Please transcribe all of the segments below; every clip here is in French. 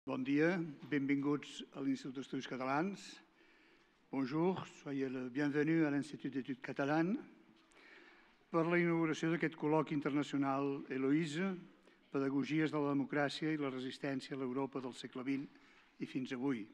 Bon dia, benvinguts a l'Institut d'Estudis Catalans. Bonjour, soyez le bienvenu à l'Institut d'Études Catalanes per la inauguració d'aquest col·loqui internacional Eloïse, Pedagogies de la democràcia i la resistència a l'Europa del segle XX i fins avui.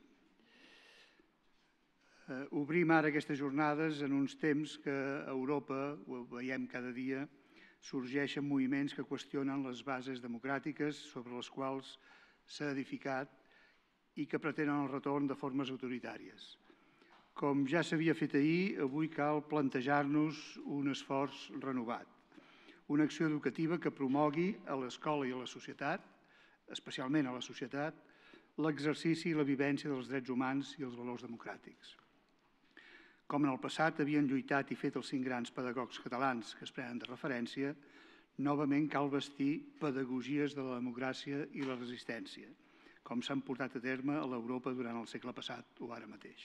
Obrim ara aquestes jornades en uns temps que a Europa, ho veiem cada dia, sorgeixen moviments que qüestionen les bases democràtiques sobre les quals s'ha edificat i que pretenen el retorn de formes autoritàries. Com ja s'havia fet ahir, avui cal plantejar-nos un esforç renovat, una acció educativa que promogui a l'escola i a la societat, especialment a la societat, l'exercici i la vivència dels drets humans i els valors democràtics. Com en el passat havien lluitat i fet els 5 grans pedagogs catalans que es prenen de referència, novament cal vestir pedagogies de la democràcia i la resistència, com s'han portat a terme a l'Europa durant el segle passat o ara mateix.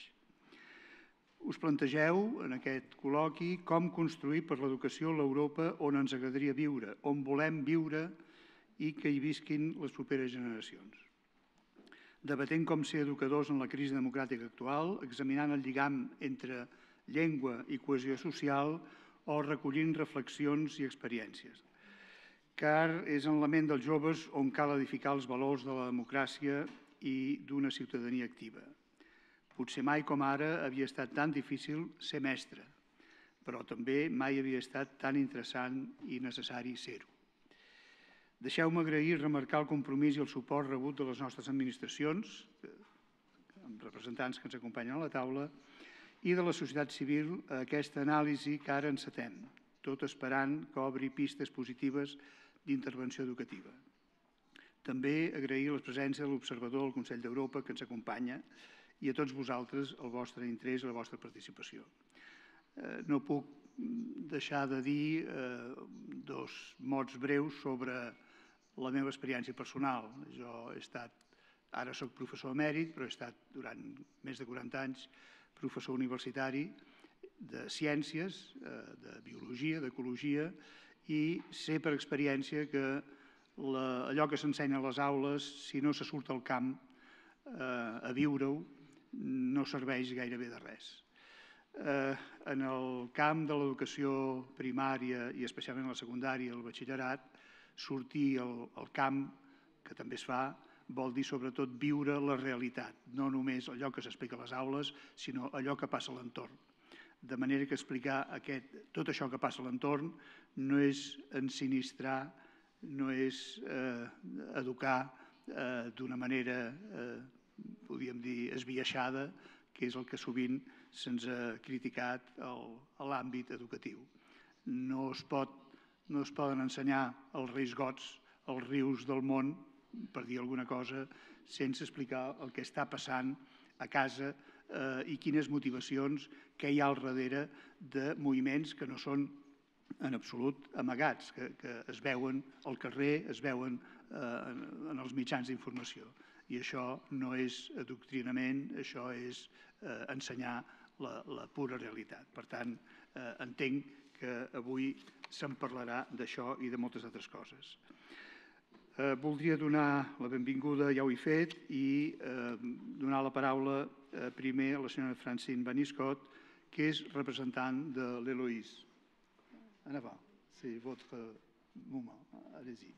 Us plantegeu en aquest col·loqui com construir per l'educació l'Europa on ens agradaria viure, on volem viure i que hi visquin les properes generacions. Debatent com ser educadors en la crisi democràtica actual, examinant el lligam entre llengua i cohesió social o recollint reflexions i experiències. Car és en la ment dels joves on cal edificar els valors de la democràcia i d'una ciutadania activa. Potser mai com ara havia estat tan difícil ser mestre, però també mai havia estat tan interessant i necessari ser-ho. Deixeu-me agrair i remarcar el compromís i el suport rebut de les nostres administracions, amb representants que ens acompanyen a la taula, i de la societat civil a aquesta anàlisi que ara encetem, tot esperant que obri pistes positives d'intervenció educativa. També agrair la presència de l'observador del Consell d'Europa que ens acompanya i a tots vosaltres el vostre interès i la vostra participació. No puc deixar de dir 2 mots breus sobre la meva experiència personal. Jo he estat, ara soc professor emèrit, però he estat durant més de 40 anys professor universitari de ciències, de biologia, d'ecologia, i sé per experiència que allò que s'ensenya a les aules, si no se surt al camp a viure-ho, no serveix gairebé de res. En el camp de l'educació primària i especialment la secundària i el batxillerat, sortir al camp, que també es fa, vol dir sobretot viure la realitat, no només allò que s'explica a les aules, sinó allò que passa a l'entorn. De manera que explicar tot això que passa a l'entorn no és ensinistrar, no és educar d'una manera, podríem dir, esbiaixada, que és el que sovint se'ns ha criticat a l'àmbit educatiu. No es poden ensenyar els reis gots, els rius del món, per dir alguna cosa, sense explicar el que està passant a casa i quines motivacions que hi ha al darrere de moviments que no són en absolut amagats, que es veuen al carrer, es veuen en els mitjans d'informació. I això no és adoctrinament, això és ensenyar la pura realitat. Per tant, entenc que avui se'n parlarà d'això i de moltes altres coses. Voldria donar la benvinguda, ja ho he fet, i donar la paraula primer a la senyora Francine Vaniscott, que és representant de l'Eloïse. En avant, c'est votre moment. Allez-y.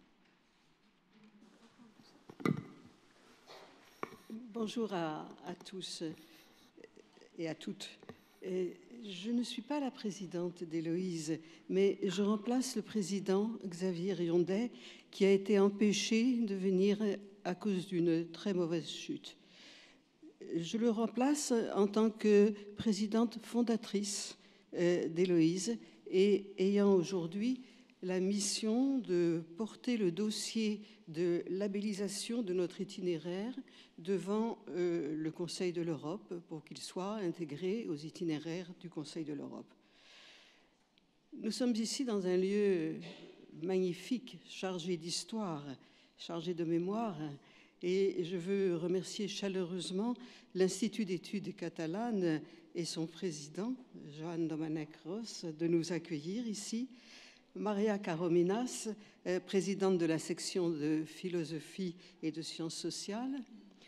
Bonjour à tous et à toutes. Je ne suis pas la présidente d'Eloïse, mais je remplace le président Xavier Riondet, qui a été empêché de venir à cause d'une très mauvaise chute. Je le remplace en tant que présidente fondatrice d'Eloïse et ayant aujourd'hui la mission de porter le dossier de labellisation de notre itinéraire devant le Conseil de l'Europe pour qu'il soit intégré aux itinéraires du Conseil de l'Europe. Nous sommes ici dans un lieu magnifique, chargé d'histoire, chargé de mémoire, et je veux remercier chaleureusement l'Institut d'études catalanes et son président, Joan Domènech Ros, de nous accueillir ici, Maria Karominas, présidente de la section de philosophie et de sciences sociales,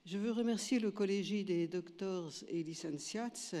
Je veux remercier le Collège des doctors et licenciats,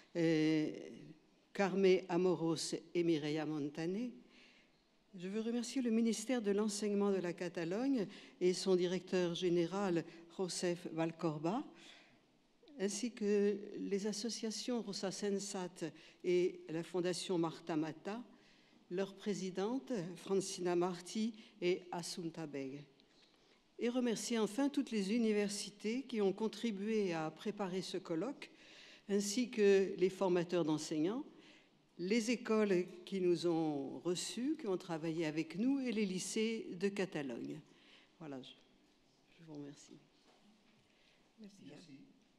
Carme Amoros et Mireia Montané. Je veux remercier le ministère de l'Enseignement de la Catalogne et son directeur général, Josep Vallcorba, ainsi que les associations Rosa Sensat et la Fondation Marta Mata, leur présidente, Francina Marti et Assunta Beg. Et remercier enfin toutes les universités qui ont contribué à préparer ce colloque, ainsi que les formateurs d'enseignants, les écoles qui nous ont reçus, qui ont travaillé avec nous, et les lycées de Catalogne. Voilà, je vous remercie. Merci.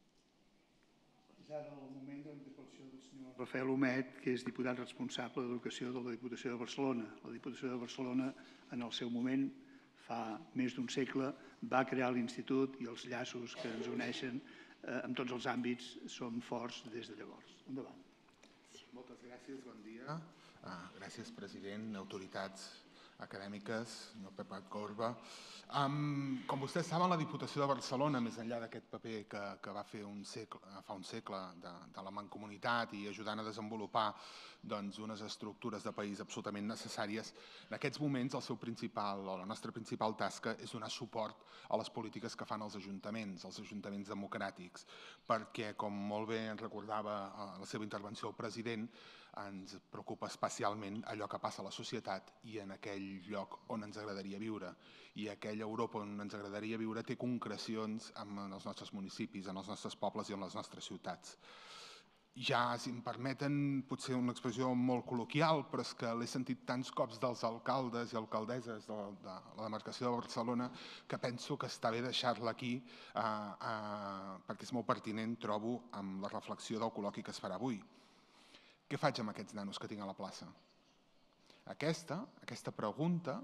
És ara el moment de la interpel·lació del senyor Rafael Humet, que és diputat responsable d'Educació de la Diputació de Barcelona. La Diputació de Barcelona, en el seu moment, fa més d'un segle, va crear l'Institut i els llaços que ens uneixen en tots els àmbits són forts des de llavors. Endavant. Moltes gràcies, bon dia. Gràcies, president, autoritats acadèmiques, senyor Pep Vallcorba. Com vostès saben, la Diputació de Barcelona, més enllà d'aquest paper que va fer fa un segle de la mancomunitat i ajudant a desenvolupar unes estructures de país absolutament necessàries, en aquests moments la nostra principal tasca és donar suport a les polítiques que fan els ajuntaments democràtics, perquè, com molt bé ens recordava a la seva intervenció el president, ens preocupa especialment allò que passa a la societat i en aquell lloc on ens agradaria viure. I aquella Europa on ens agradaria viure té concrecions en els nostres municipis, en els nostres pobles i en les nostres ciutats. Ja, si em permeten, potser una expressió molt col·loquial, però és que l'he sentit tants cops dels alcaldes i alcaldesses de la demarcació de Barcelona que penso que està bé deixar-la aquí perquè és molt pertinent, trobo, amb la reflexió del col·loqui que es farà avui. Què faig amb aquests nanos que tinc a la plaça? Aquesta pregunta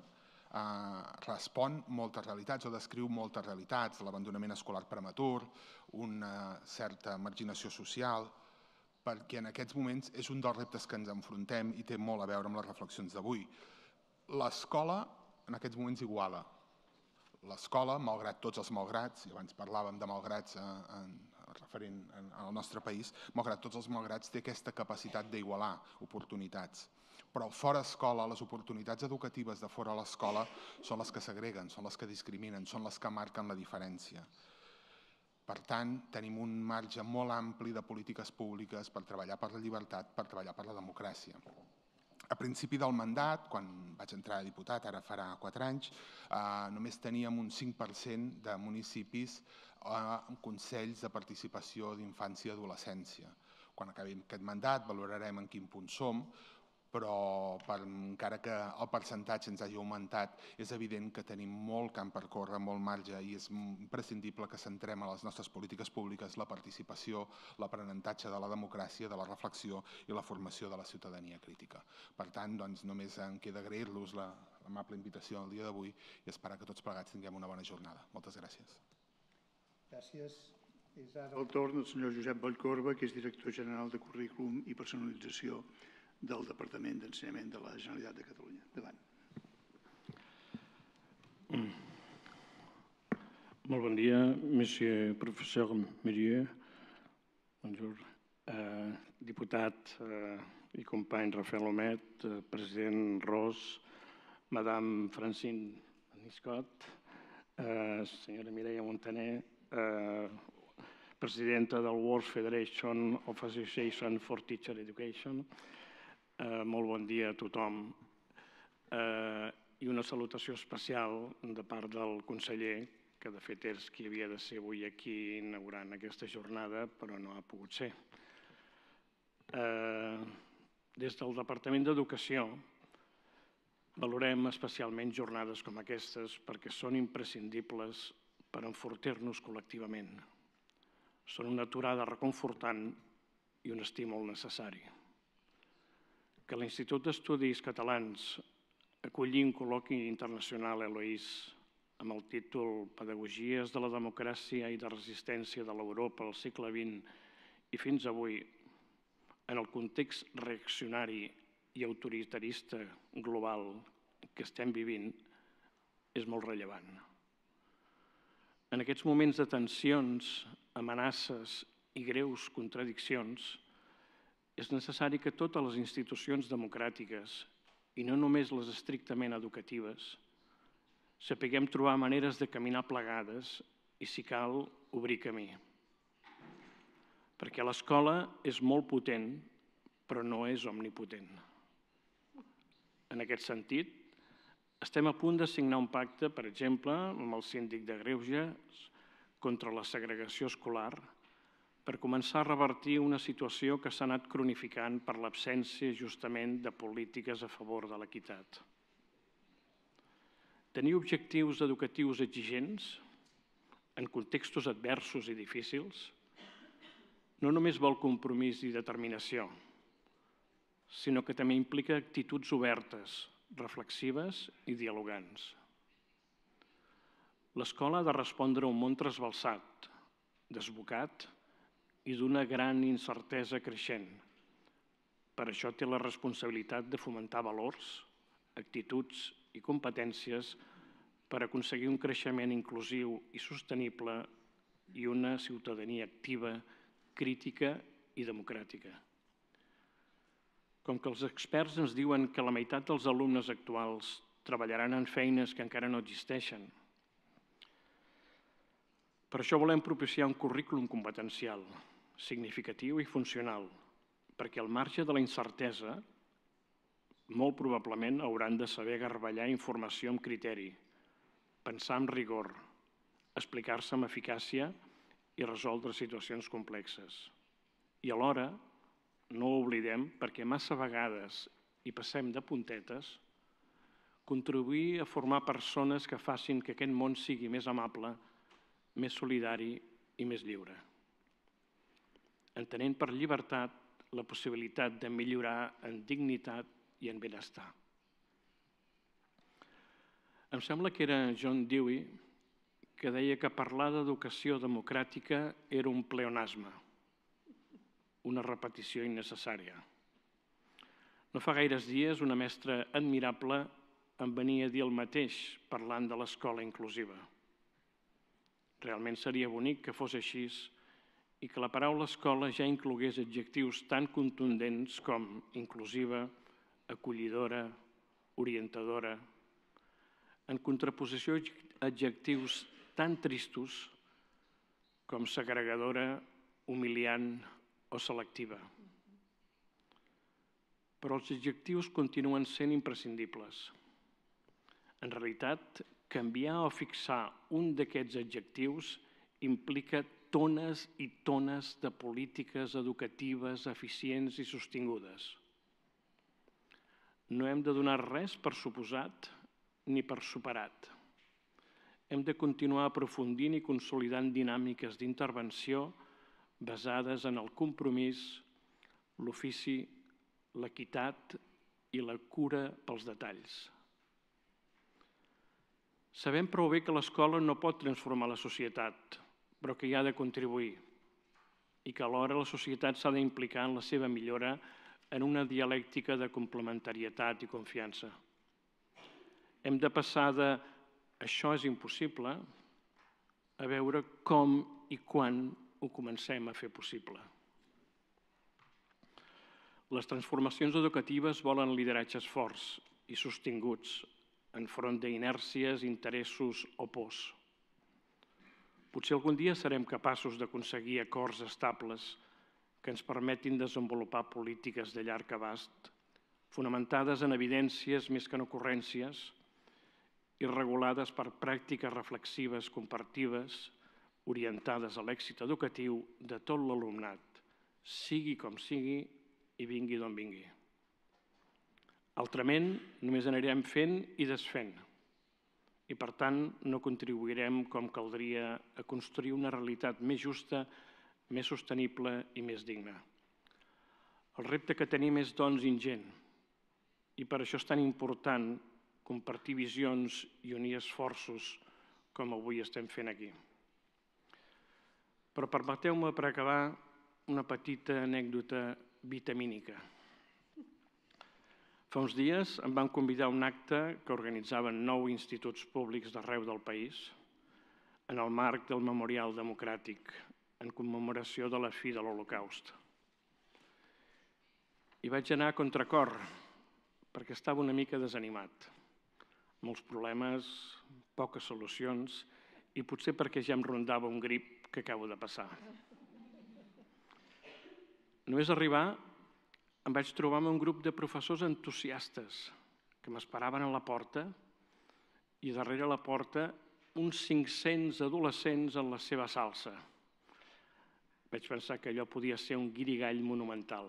respon moltes realitats o descriu moltes realitats, l'abandonament escolar prematur, una certa marginació social, perquè en aquests moments és un dels reptes que ens enfrontem i té molt a veure amb les reflexions d'avui. L'escola en aquests moments iguala. L'escola, malgrat tots els malgrats, i abans parlàvem de malgrats referent al nostre país, malgrat tots els malgrats té aquesta capacitat d'igualar oportunitats. Però fora escola, les oportunitats educatives de fora l'escola són les que segreguen, són les que discriminen, són les que marquen la diferència. Per tant, tenim un marge molt ampli de polítiques públiques per treballar per la llibertat, per treballar per la democràcia. A principi del mandat, quan vaig entrar a diputat, ara farà 4 anys, només teníem un 5% de municipis amb consells de participació d'infància i adolescència. Quan acabi aquest mandat valorarem en quin punt som, però encara que el percentatge ens hagi augmentat, és evident que tenim molt camp per córrer, molt marge, i és imprescindible que centrem a les nostres polítiques públiques la participació, l'aprenentatge de la democràcia, de la reflexió i la formació de la ciutadania crítica. Per tant, només em queda agrair-los l'amable invitació el dia d'avui i esperar que tots plegats tinguem una bona jornada. Moltes gràcies. Gràcies. És ara el torn del senyor Josep Vallcorba, que és director general de Currículum i Personalització del Departament d'Ensenyament de la Generalitat de Catalunya. Endavant. Molt bon dia, monsieur professeur Mérieux, bonjour, diputat i company Rafael Humet, president Ros, madame Francine Niscot, senyora Mireia Montaner, presidenta del World Federation of Association for Teacher Education. Molt bon dia a tothom i una salutació especial de part del conseller, que de fet és qui havia de ser avui aquí inaugurant aquesta jornada, però no ha pogut ser. Des del Departament d'Educació valorem especialment jornades com aquestes perquè són imprescindibles per enfortir-nos col·lectivament. Són una aturada reconfortant i un estímul necessari. Que l'Institut d'Estudis Catalans acolli un col·loqui internacional Eloís amb el títol Pedagogies de la democràcia i de resistència de l'Europa al segle XX i fins avui, en el context reaccionari i autoritarista global que estem vivint, és molt rellevant. En aquests moments de tensions, amenaces i greus contradiccions, és necessari que totes les institucions democràtiques, i no només les estrictament educatives, sapiguem trobar maneres de caminar plegades i, si cal, obrir camí. Perquè l'escola és molt potent, però no és omnipotent. En aquest sentit, estem a punt de signar un pacte, per exemple, amb el síndic de Greuges contra la segregació escolar, per començar a revertir una situació que s'ha anat cronificant per l'absència justament de polítiques a favor de l'equitat. Tenir objectius educatius exigents en contextos adversos i difícils no només vol compromís i determinació, sinó que també implica actituds obertes, reflexives i dialogants. L'escola ha de respondre a un món trasbalsat, desbocat i d'una gran incertesa creixent. Per això té la responsabilitat de fomentar valors, actituds i competències per aconseguir un creixement inclusiu i sostenible i una ciutadania activa, crítica i democràtica. Com que els experts ens diuen que la meitat dels alumnes actuals treballaran en feines que encara no existeixen, per això volem propiciar un currículum competencial, significatiu i funcional, perquè al marge de la incertesa, molt probablement hauran de saber garballar informació amb criteri, pensar amb rigor, explicar-se amb eficàcia i resoldre situacions complexes. I alhora, no ho oblidem, perquè massa vegades hi passem de puntetes, contribuir a formar persones que facin que aquest món sigui més amable, més solidari i més lliure. Entenent per llibertat la possibilitat de millorar en dignitat i en benestar. Em sembla que era John Dewey que deia que parlar d'educació democràtica era un pleonasme, una repetició innecessària. No fa gaires dies una mestra admirable em venia a dir el mateix parlant de l'escola inclusiva. Realment seria bonic que fos així i que la paraula escola ja inclogués adjectius tan contundents com inclusiva, acollidora, orientadora, en contraposició a adjectius tan tristos com segregadora, humiliant o selectiva. Però els adjectius continuen sent imprescindibles. En realitat, canviar o fixar un d'aquests adjectius implica tones i tones de polítiques educatives eficients i sostingudes. No hem de donar res per suposat ni per superat. Hem de continuar aprofundint i consolidant dinàmiques d'intervenció basades en el compromís, l'ofici, l'equitat i la cura pels detalls. Sabem prou bé que l'escola no pot transformar la societat, però que hi ha de contribuir i que alhora la societat s'ha d'implicar en la seva millora en una dialèctica de complementarietat i confiança. Hem de passar de «això és impossible» a veure com i quan ho comencem a fer possible. Les transformacions educatives volen lideratges forts i sostinguts enfront d'inèrcies, interessos o pors. Potser algun dia serem capaços d'aconseguir acords estables que ens permetin desenvolupar polítiques de llarg abast, fonamentades en evidències més que en ocurrències i regulades per pràctiques reflexives compartides orientades a l'èxit educatiu de tot l'alumnat, sigui com sigui i vingui d'on vingui. Altrament, només anirem fent i desfent i, per tant, no contribuirem com caldria a construir una realitat més justa, més sostenible i més digna. El repte que tenim és, doncs, ingent i per això és tan important compartir visions i unir esforços com avui estem fent aquí. Però permeteu-me, per acabar, una petita anècdota vitamínica. Fa uns dies em van convidar a un acte que organitzaven 9 instituts públics d'arreu del país en el marc del Memorial Democràtic en commemoració de la fi de l'Holocaust. I vaig anar a contracor perquè estava una mica desanimat. Molts problemes, poques solucions i potser perquè ja em rondava un grip que acabo de passar. Només arribar em vaig trobar amb un grup de professors entusiastes que m'esperaven a la porta i darrere la porta uns 500 adolescents en la seva salsa. Vaig pensar que allò podia ser un guirigall monumental.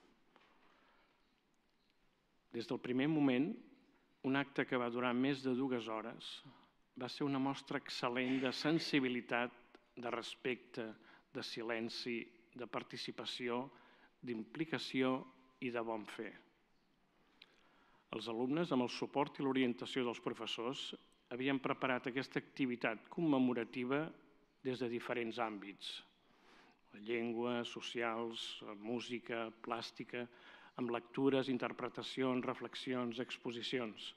Des del primer moment, un acte que va durar més de 2 hores va ser una mostra excel·lent de sensibilitat, de respecte, de silenci, de participació, d'implicació i de bon fer. Els alumnes, amb el suport i l'orientació dels professors, havien preparat aquesta activitat commemorativa des de diferents àmbits. La llengua, socials, música, plàstica, amb lectures, interpretacions, reflexions, exposicions.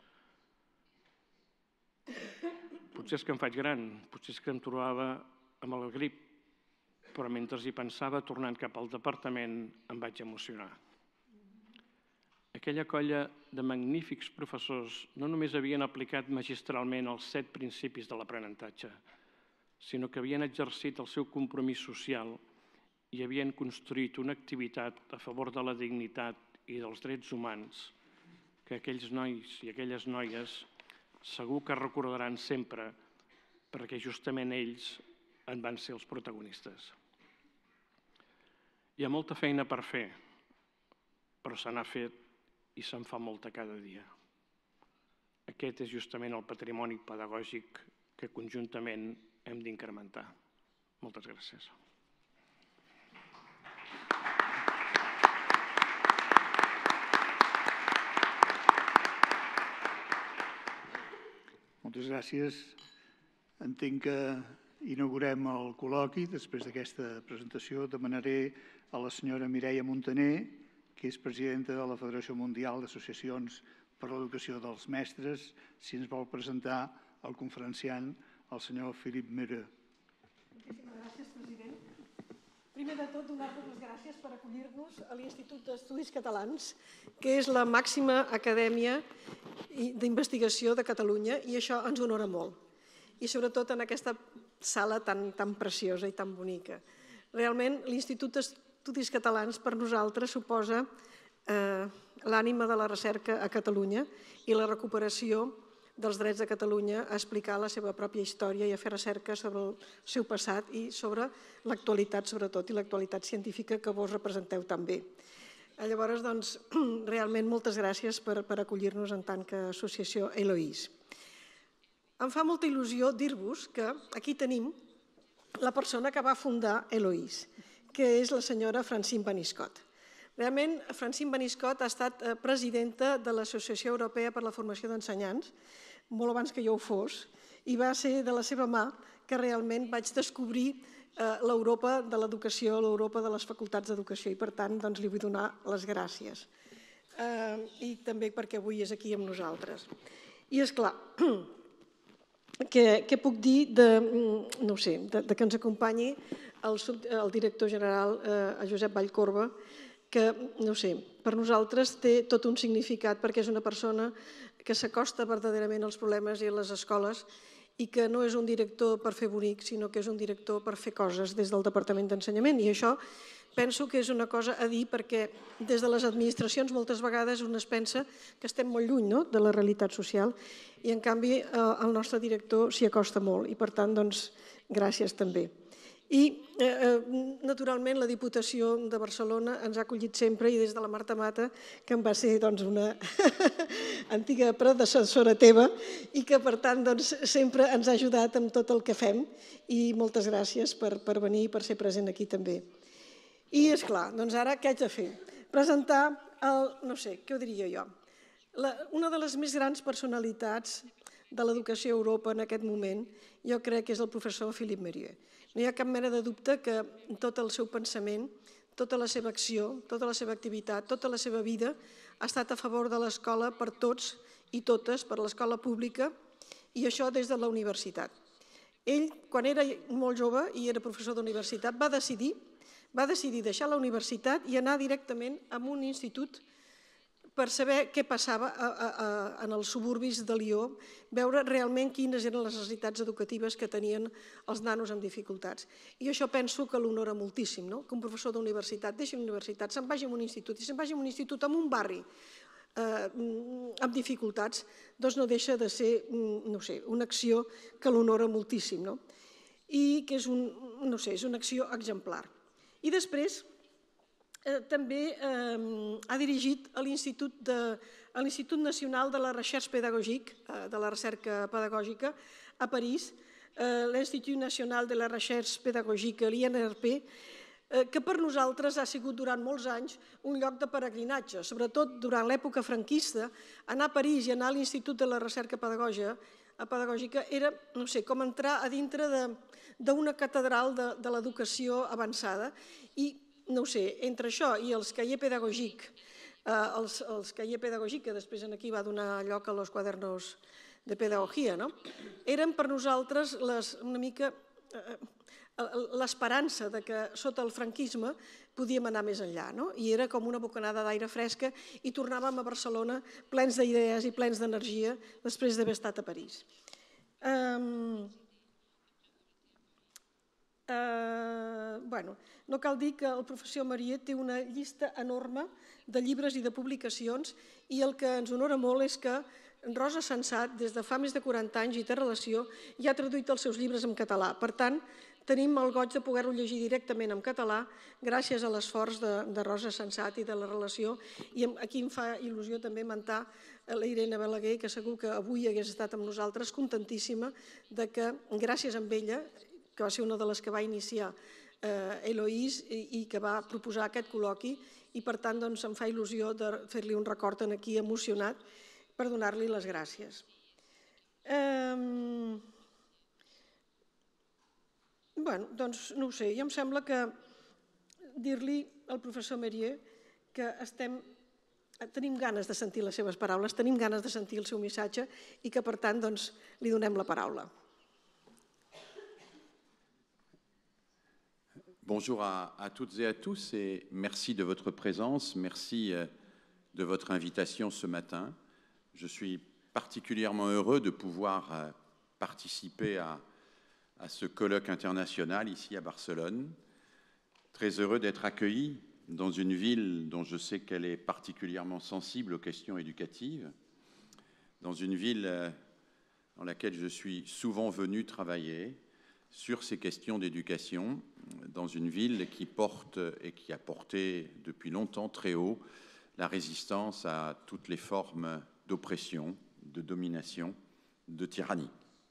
Potser és que em faig gran, potser és que em trobava amb el grip, però mentre hi pensava, tornant cap al departament, em vaig emocionar. Aquella colla de magnífics professors no només havien aplicat magistralment els 7 principis de l'aprenentatge, sinó que havien exercit el seu compromís social i havien construït una activitat a favor de la dignitat i dels drets humans que aquells nois i aquelles noies segur que recordaran sempre perquè justament ells en van ser els protagonistes. Hi ha molta feina per fer, però se n'ha fet i se'n fa molta cada dia. Aquest és justament el patrimoni pedagògic que conjuntament hem d'incrementar. Moltes gràcies. Moltes gràcies. Entenc que inaugurem el col·loqui. Després d'aquesta presentació demanaré a la senyora Mireia Montaner, que és presidenta de la Federació Mundial d'Associacions per l'Educació dels Mestres, si ens vol presentar el conferenciant, el senyor Philippe Meureux. Moltíssimes gràcies, president. Primer de tot, donar-vos les gràcies per acollir-nos a l'Institut d'Estudis Catalans, que és la màxima acadèmia d'investigació de Catalunya, i això ens honora molt. I sobretot en aquesta sala tan preciosa i tan bonica. Realment, l'Institut d'Estudis Catalans per nosaltres suposa l'ànima de la recerca a Catalunya i la recuperació dels drets de Catalunya a explicar la seva pròpia història i a fer recerca sobre el seu passat i sobre l'actualitat, sobretot, i l'actualitat científica que vos representeu tan bé. Llavors, doncs, realment moltes gràcies per acollir-nos en tant que associació Eloís. Em fa molta il·lusió dir-vos que aquí tenim la persona que va fundar Eloís, que és la senyora Francine Vaniscott. Realment, Francine Vaniscott ha estat presidenta de l'Associació Europea per la Formació d'Ensenyants, molt abans que jo ho fos, i va ser de la seva mà que realment vaig descobrir l'Europa de l'educació, l'Europa de les facultats d'educació, i per tant li vull donar les gràcies. I també perquè avui és aquí amb nosaltres. I és clar, què puc dir de que ens acompanyi el director general, Josep Vallcorba, que, per nosaltres té tot un significat perquè és una persona que s'acosta verdaderament als problemes i a les escoles i que no és un director per fer bonic, sinó que és un director per fer coses des del Departament d'Ensenyament. I això penso que és una cosa a dir perquè des de les administracions moltes vegades un es pensa que estem molt lluny de la realitat social i en canvi el nostre director s'hi acosta molt i per tant doncs gràcies també. I naturalment la Diputació de Barcelona ens ha acollit sempre i des de la Marta Mata, que em va ser una antiga predecessora teva i que per tant sempre ens ha ajudat amb tot el que fem i moltes gràcies per venir i per ser present aquí també. I esclar, doncs ara què haig de fer? Presentar què ho diria jo? Una de les més grans personalitats de l'educació a Europa en aquest moment jo crec que és el professor Philippe Meureux. No hi ha cap mena de dubte que tot el seu pensament, tota la seva acció, tota la seva activitat, tota la seva vida ha estat a favor de l'escola per tots i totes, per l'escola pública, i això des de la universitat. Ell, quan era molt jove i era professor d'universitat, va decidir deixar la universitat i anar directament a un institut per saber què passava en els suburbis de Lió, veure realment quines eren les necessitats educatives que tenien els nanos amb dificultats. I això penso que l'honora moltíssim, que un professor d'universitat deixi una universitat, se'n vagi a un institut, i se'n vagi a un institut en un barri amb dificultats, doncs no deixa de ser, no sé, una acció que l'honora moltíssim, i que és una acció exemplar. I després també ha dirigit a l'Institut Nacional de la Recherche Pédagogique, de la Recerca Pedagògica, a París, l'Institut Nacional de la Recherche Pédagogique, l'INRP, que per nosaltres ha sigut durant molts anys un lloc de peregrinatge, sobretot durant l'època franquista. Anar a París i anar a l'Institut de la Recerca Pedagògica era, no sé, com entrar a dintre d'una catedral de l'educació avançada. I no ho sé, entre això i els cahiers pédagogiques, que després aquí va donar lloc a los cuadernos de pedagogia, eren per nosaltres una mica l'esperança que sota el franquisme podíem anar més enllà, i era com una bocanada d'aire fresca i tornàvem a Barcelona plens d'idees i plens d'energia després d'haver estat a París. No cal dir que el professor Marié té una llista enorme de llibres i de publicacions i el que ens honora molt és que Rosa Sensat, des de fa més de 40 anys i té relació, ja ha traduït els seus llibres en català. Per tant, tenim el goig de poder-lo llegir directament en català gràcies a l'esforç de Rosa Sensat i de la relació. I aquí em fa il·lusió també mentar la Irene Balaguer, que segur que avui hagués estat amb nosaltres, contentíssima que gràcies a ella, que va ser una de les que va iniciar Eloïse i que va proposar aquest col·loqui, i per tant em fa il·lusió de fer-li un record aquí emocionat per donar-li les gràcies. Doncs no ho sé, jo em sembla que dir-li al professor Marié que tenim ganes de sentir les seves paraules, tenim ganes de sentir el seu missatge i que per tant li donem la paraula. Bonjour à toutes et à tous et merci de votre présence, merci de votre invitation ce matin. Je suis particulièrement heureux de pouvoir participer à ce colloque international ici à Barcelone. Très heureux d'être accueilli dans une ville dont je sais qu'elle est particulièrement sensible aux questions éducatives, dans une ville dans laquelle je suis souvent venu travailler sur ces questions d'éducation, dans une ville qui porte et qui a porté depuis longtemps très haut la résistance à toutes les formes d'oppression, de domination, de tyrannie.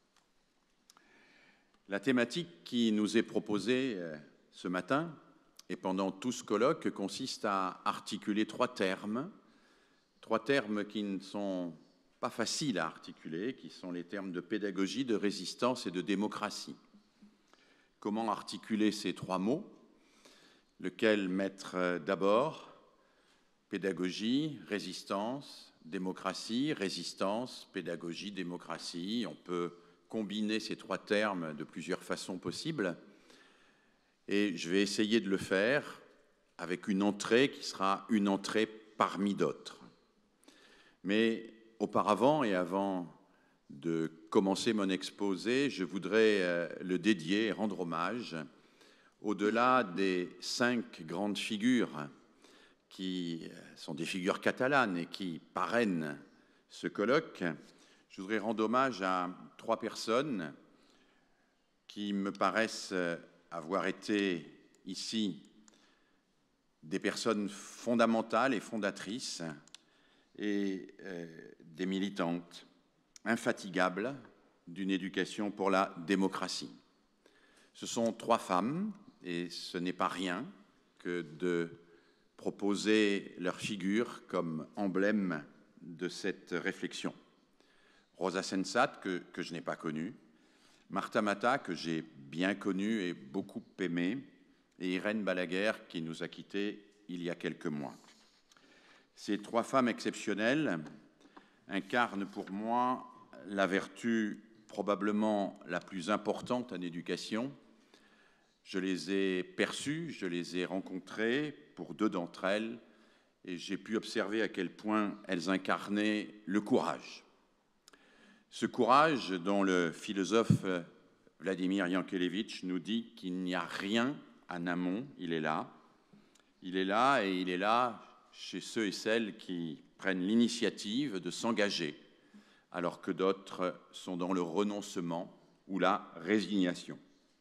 La thématique qui nous est proposée ce matin et pendant tout ce colloque consiste à articuler trois termes qui ne sont pas faciles à articuler, qui sont les termes de pédagogie, de résistance et de démocratie. Comment articuler ces trois mots? Lequel mettre d'abord? Pédagogie, résistance, démocratie, résistance, pédagogie, démocratie. On peut combiner ces trois termes de plusieurs façons possibles. Et je vais essayer de le faire avec une entrée qui sera une entrée parmi d'autres. Mais auparavant et avant de commencer mon exposé, je voudrais le dédier et rendre hommage, au-delà des 5 grandes figures qui sont des figures catalanes et qui parrainent ce colloque, je voudrais rendre hommage à 3 personnes qui me paraissent avoir été ici des personnes fondamentales et fondatrices et des militantes infatigables d'une éducation pour la démocratie. Ce sont 3 femmes et ce n'est pas rien que de proposer leur figure comme emblème de cette réflexion. Rosa Sensat, que je n'ai pas connue, Martha Mata, que j'ai bien connue et beaucoup aimée, et Irène Balaguer, qui nous a quittés il y a quelques mois. Ces 3 femmes exceptionnelles incarnent pour moi la vertu probablement la plus importante en éducation. Je les ai perçues, je les ai rencontrées pour 2 d'entre elles, et j'ai pu observer à quel point elles incarnaient le courage. Ce courage dont le philosophe Vladimir Yankelevitch nous dit qu'il n'y a rien en amont, il est là. Il est là et il est là chez ceux et celles qui prennent l'initiative de s'engager, alors que d'autres sont dans le renoncement ou la résignation.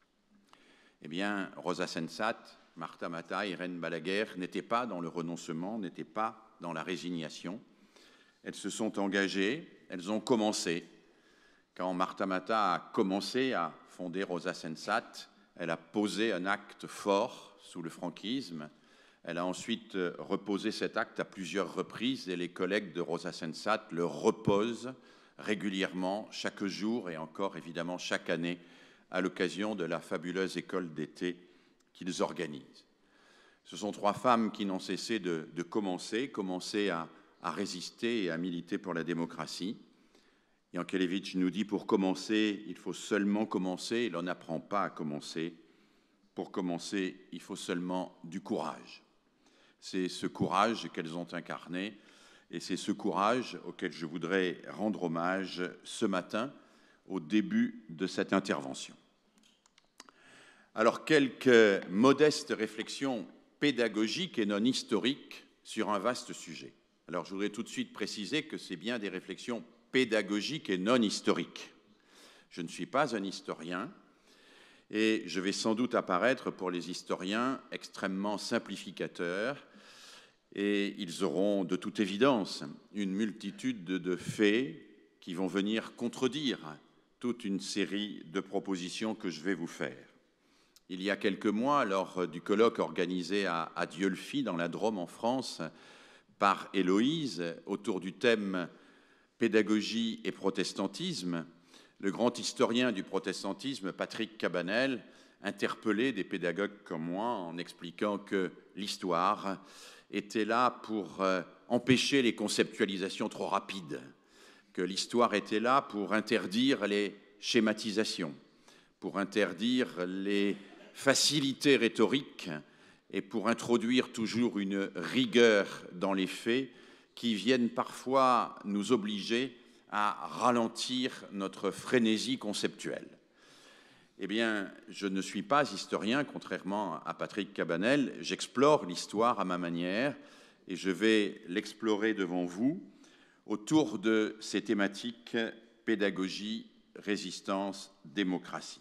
Eh bien, Rosa Sensat, Martha Mata, Irène Balaguer n'étaient pas dans le renoncement, n'étaient pas dans la résignation. Elles se sont engagées, elles ont commencé. Quand Martha Mata a commencé à fonder Rosa Sensat, elle a posé un acte fort sous le franquisme. Elle a ensuite reposé cet acte à plusieurs reprises et les collègues de Rosa Sensat le reposent régulièrement, chaque jour et encore évidemment chaque année, à l'occasion de la fabuleuse école d'été qu'ils organisent. Ce sont 3 femmes qui n'ont cessé de commencer à résister et à militer pour la démocratie. Yankelevitch nous dit, pour commencer, il faut seulement commencer, il n'en apprend pas à commencer. Pour commencer, il faut seulement du courage. C'est ce courage qu'elles ont incarné et c'est ce courage auquel je voudrais rendre hommage ce matin, au début de cette intervention. Alors, quelques modestes réflexions pédagogiques et non historiques sur un vaste sujet. Alors, je voudrais tout de suite préciser que c'est bien des réflexions pédagogiques et non historiques. Je ne suis pas un historien et je vais sans doute apparaître pour les historiens extrêmement simplificateur et ils auront de toute évidence une multitude de faits qui vont venir contredire toute une série de propositions que je vais vous faire. Il y a quelques mois, lors du colloque organisé à Dieulefit, dans la Drôme en France, par Héloïse, autour du thème « Pédagogie et protestantisme », le grand historien du protestantisme, Patrick Cabanel, interpellait des pédagogues comme moi en expliquant que l'histoire était là pour empêcher les conceptualisations trop rapides, que l'histoire était là pour interdire les schématisations, pour interdire les facilités rhétoriques et pour introduire toujours une rigueur dans les faits qui viennent parfois nous obliger à ralentir notre frénésie conceptuelle. Eh bien, je ne suis pas historien, contrairement à Patrick Cabanel. J'explore l'histoire à ma manière et je vais l'explorer devant vous autour de ces thématiques pédagogie, résistance, démocratie.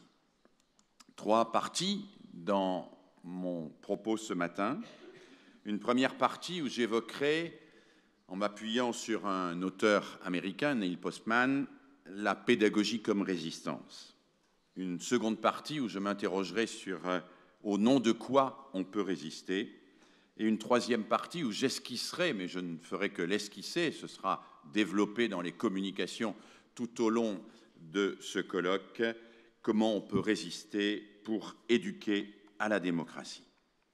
3 parties dans mon propos ce matin. Une première partie où j'évoquerai, en m'appuyant sur un auteur américain, Neil Postman, la pédagogie comme résistance. Une seconde partie où je m'interrogerai sur au nom de quoi on peut résister. Et une troisième partie où j'esquisserai, mais je ne ferai que l'esquisser, ce sera développé dans les communications tout au long de ce colloque, comment on peut résister pour éduquer à la démocratie.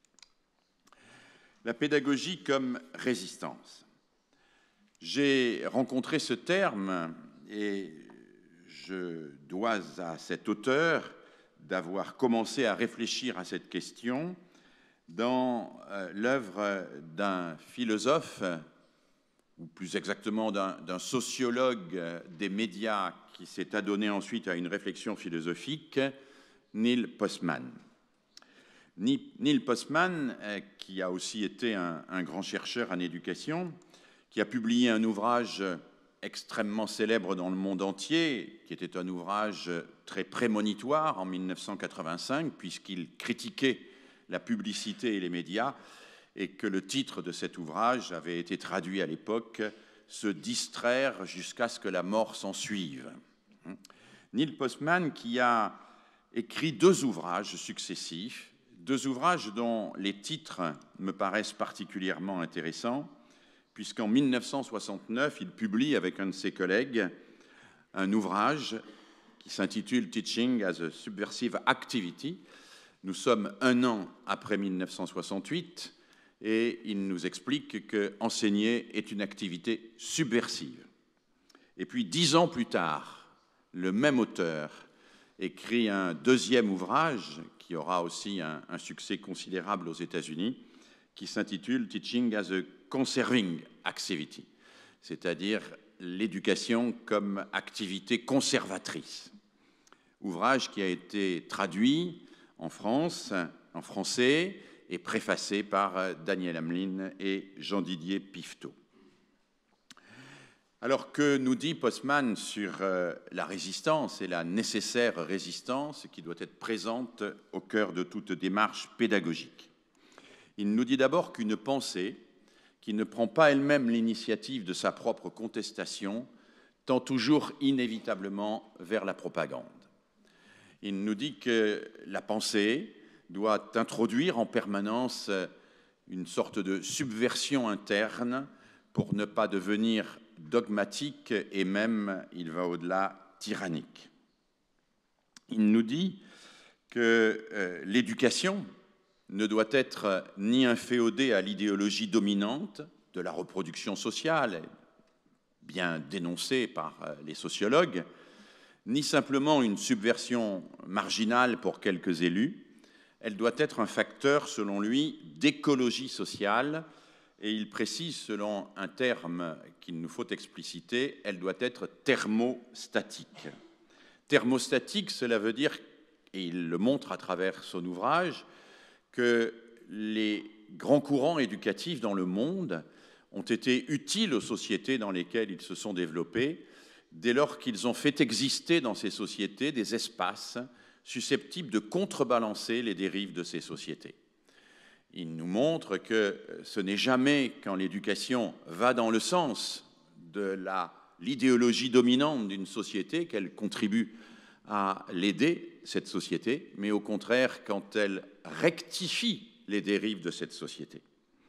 La pédagogie comme résistance. J'ai rencontré ce terme et je dois à cet auteur d'avoir commencé à réfléchir à cette question dans l'œuvre d'un philosophe, ou plus exactement d'un sociologue des médias qui s'est adonné ensuite à une réflexion philosophique, Neil Postman. Neil Postman, qui a aussi été un grand chercheur en éducation, qui a publié un ouvrage extrêmement célèbre dans le monde entier, qui était un ouvrage très prémonitoire en 1985, puisqu'il critiquait la publicité et les médias, et que le titre de cet ouvrage avait été traduit à l'époque « Se distraire jusqu'à ce que la mort s'en suive ». Neil Postman qui a écrit 2 ouvrages successifs, 2 ouvrages dont les titres me paraissent particulièrement intéressants, puisqu'en 1969, il publie avec un de ses collègues un ouvrage qui s'intitule « Teaching as a Subversive Activity ». Nous sommes 1 an après 1968 et il nous explique qu'enseigner est une activité subversive. Et puis 10 ans plus tard, le même auteur écrit un deuxième ouvrage qui aura aussi un succès considérable aux États-Unis, qui s'intitule « Teaching as a Conserving Activity », c'est-à-dire l'éducation comme activité conservatrice. Ouvrage qui a été traduit en France, en français, et préfacé par Daniel Hamlin et Jean-Didier Pifteau. Alors, que nous dit Postman sur la résistance et la nécessaire résistance qui doit être présente au cœur de toute démarche pédagogique? Il nous dit d'abord qu'une pensée qui ne prend pas elle-même l'initiative de sa propre contestation tend toujours inévitablement vers la propagande. Il nous dit que la pensée doit introduire en permanence une sorte de subversion interne pour ne pas devenir dogmatique et même, il va au-delà, tyrannique. Il nous dit que l'éducation ne doit être ni inféodée à l'idéologie dominante de la reproduction sociale, bien dénoncée par les sociologues, ni simplement une subversion marginale pour quelques élus. Elle doit être un facteur, selon lui, d'écologie sociale, et il précise, selon un terme qu'il nous faut expliciter, elle doit être thermostatique. Thermostatique, cela veut dire, et il le montre à travers son ouvrage, que les grands courants éducatifs dans le monde ont été utiles aux sociétés dans lesquelles ils se sont développés, dès lors qu'ils ont fait exister dans ces sociétés des espaces susceptibles de contrebalancer les dérives de ces sociétés. Il nous montre que ce n'est jamais quand l'éducation va dans le sens de l'idéologie dominante d'une société qu'elle contribue à l'aider, cette société, mais au contraire quand elle rectifie les dérives de cette société.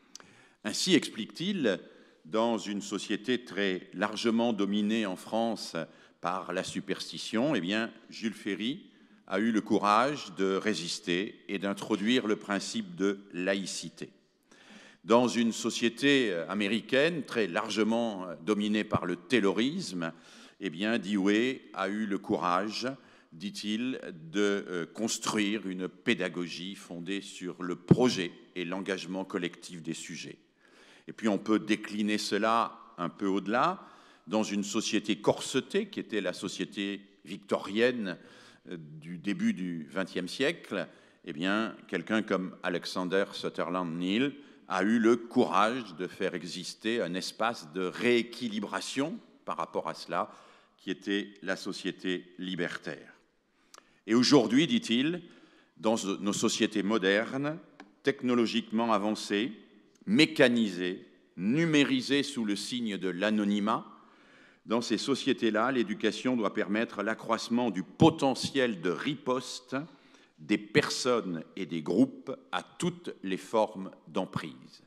Ainsi explique-t-il, dans une société très largement dominée en France par la superstition, eh bien, Jules Ferry a eu le courage de résister et d'introduire le principe de laïcité. Dans une société américaine très largement dominée par le taylorisme, eh bien, Dewey a eu le courage, dit-il, de construire une pédagogie fondée sur le projet et l'engagement collectif des sujets. Et puis on peut décliner cela un peu au-delà, dans une société corsetée, qui était la société victorienne du début du XXe siècle, eh bien, quelqu'un comme Alexander Sutherland Neill a eu le courage de faire exister un espace de rééquilibration par rapport à cela, qui était la société libertaire. Et aujourd'hui, dit-il, dans nos sociétés modernes, technologiquement avancées, mécanisées, numérisées sous le signe de l'anonymat, dans ces sociétés-là, l'éducation doit permettre l'accroissement du potentiel de riposte des personnes et des groupes à toutes les formes d'emprise.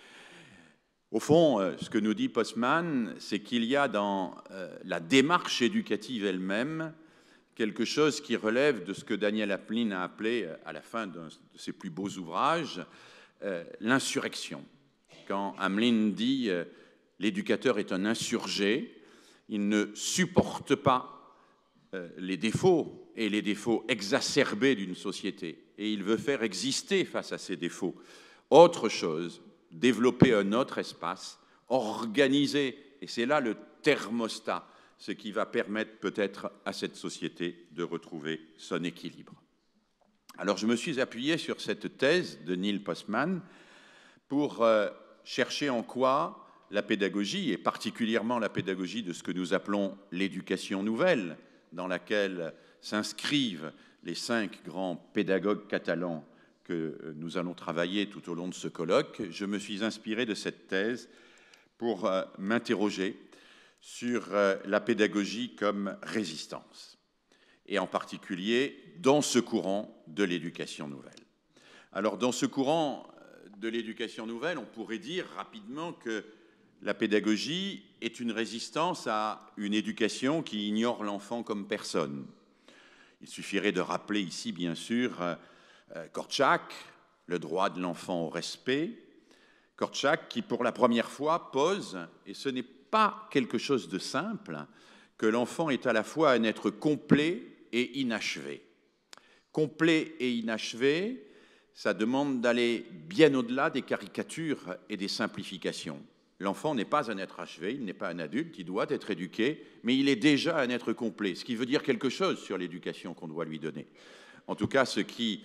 Au fond, ce que nous dit Postman, c'est qu'il y a dans la démarche éducative elle-même quelque chose qui relève de ce que Daniel Hamlin a appelé, à la fin de ses plus beaux ouvrages, l'insurrection. Quand Hamlin dit « l'éducateur est un insurgé », il ne supporte pas les défauts et les défauts exacerbés d'une société. Et il veut faire exister face à ces défauts autre chose, développer un autre espace, organiser, et c'est là le thermostat, ce qui va permettre peut-être à cette société de retrouver son équilibre. Alors je me suis appuyé sur cette thèse de Neil Postman pour chercher en quoi la pédagogie, et particulièrement la pédagogie de ce que nous appelons l'éducation nouvelle, dans laquelle s'inscrivent les 5 grands pédagogues catalans que nous allons travailler tout au long de ce colloque, je me suis inspiré de cette thèse pour m'interroger sur la pédagogie comme résistance, et en particulier dans ce courant de l'éducation nouvelle. Alors, dans ce courant de l'éducation nouvelle, on pourrait dire rapidement que la pédagogie est une résistance à une éducation qui ignore l'enfant comme personne. Il suffirait de rappeler ici, bien sûr, Korczak, le droit de l'enfant au respect. Korczak qui, pour la première fois, pose, et ce n'est pas quelque chose de simple, que l'enfant est à la fois un être complet et inachevé. Complet et inachevé, ça demande d'aller bien au-delà des caricatures et des simplifications. L'enfant n'est pas un être achevé, il n'est pas un adulte, il doit être éduqué, mais il est déjà un être complet, ce qui veut dire quelque chose sur l'éducation qu'on doit lui donner. En tout cas, ce qui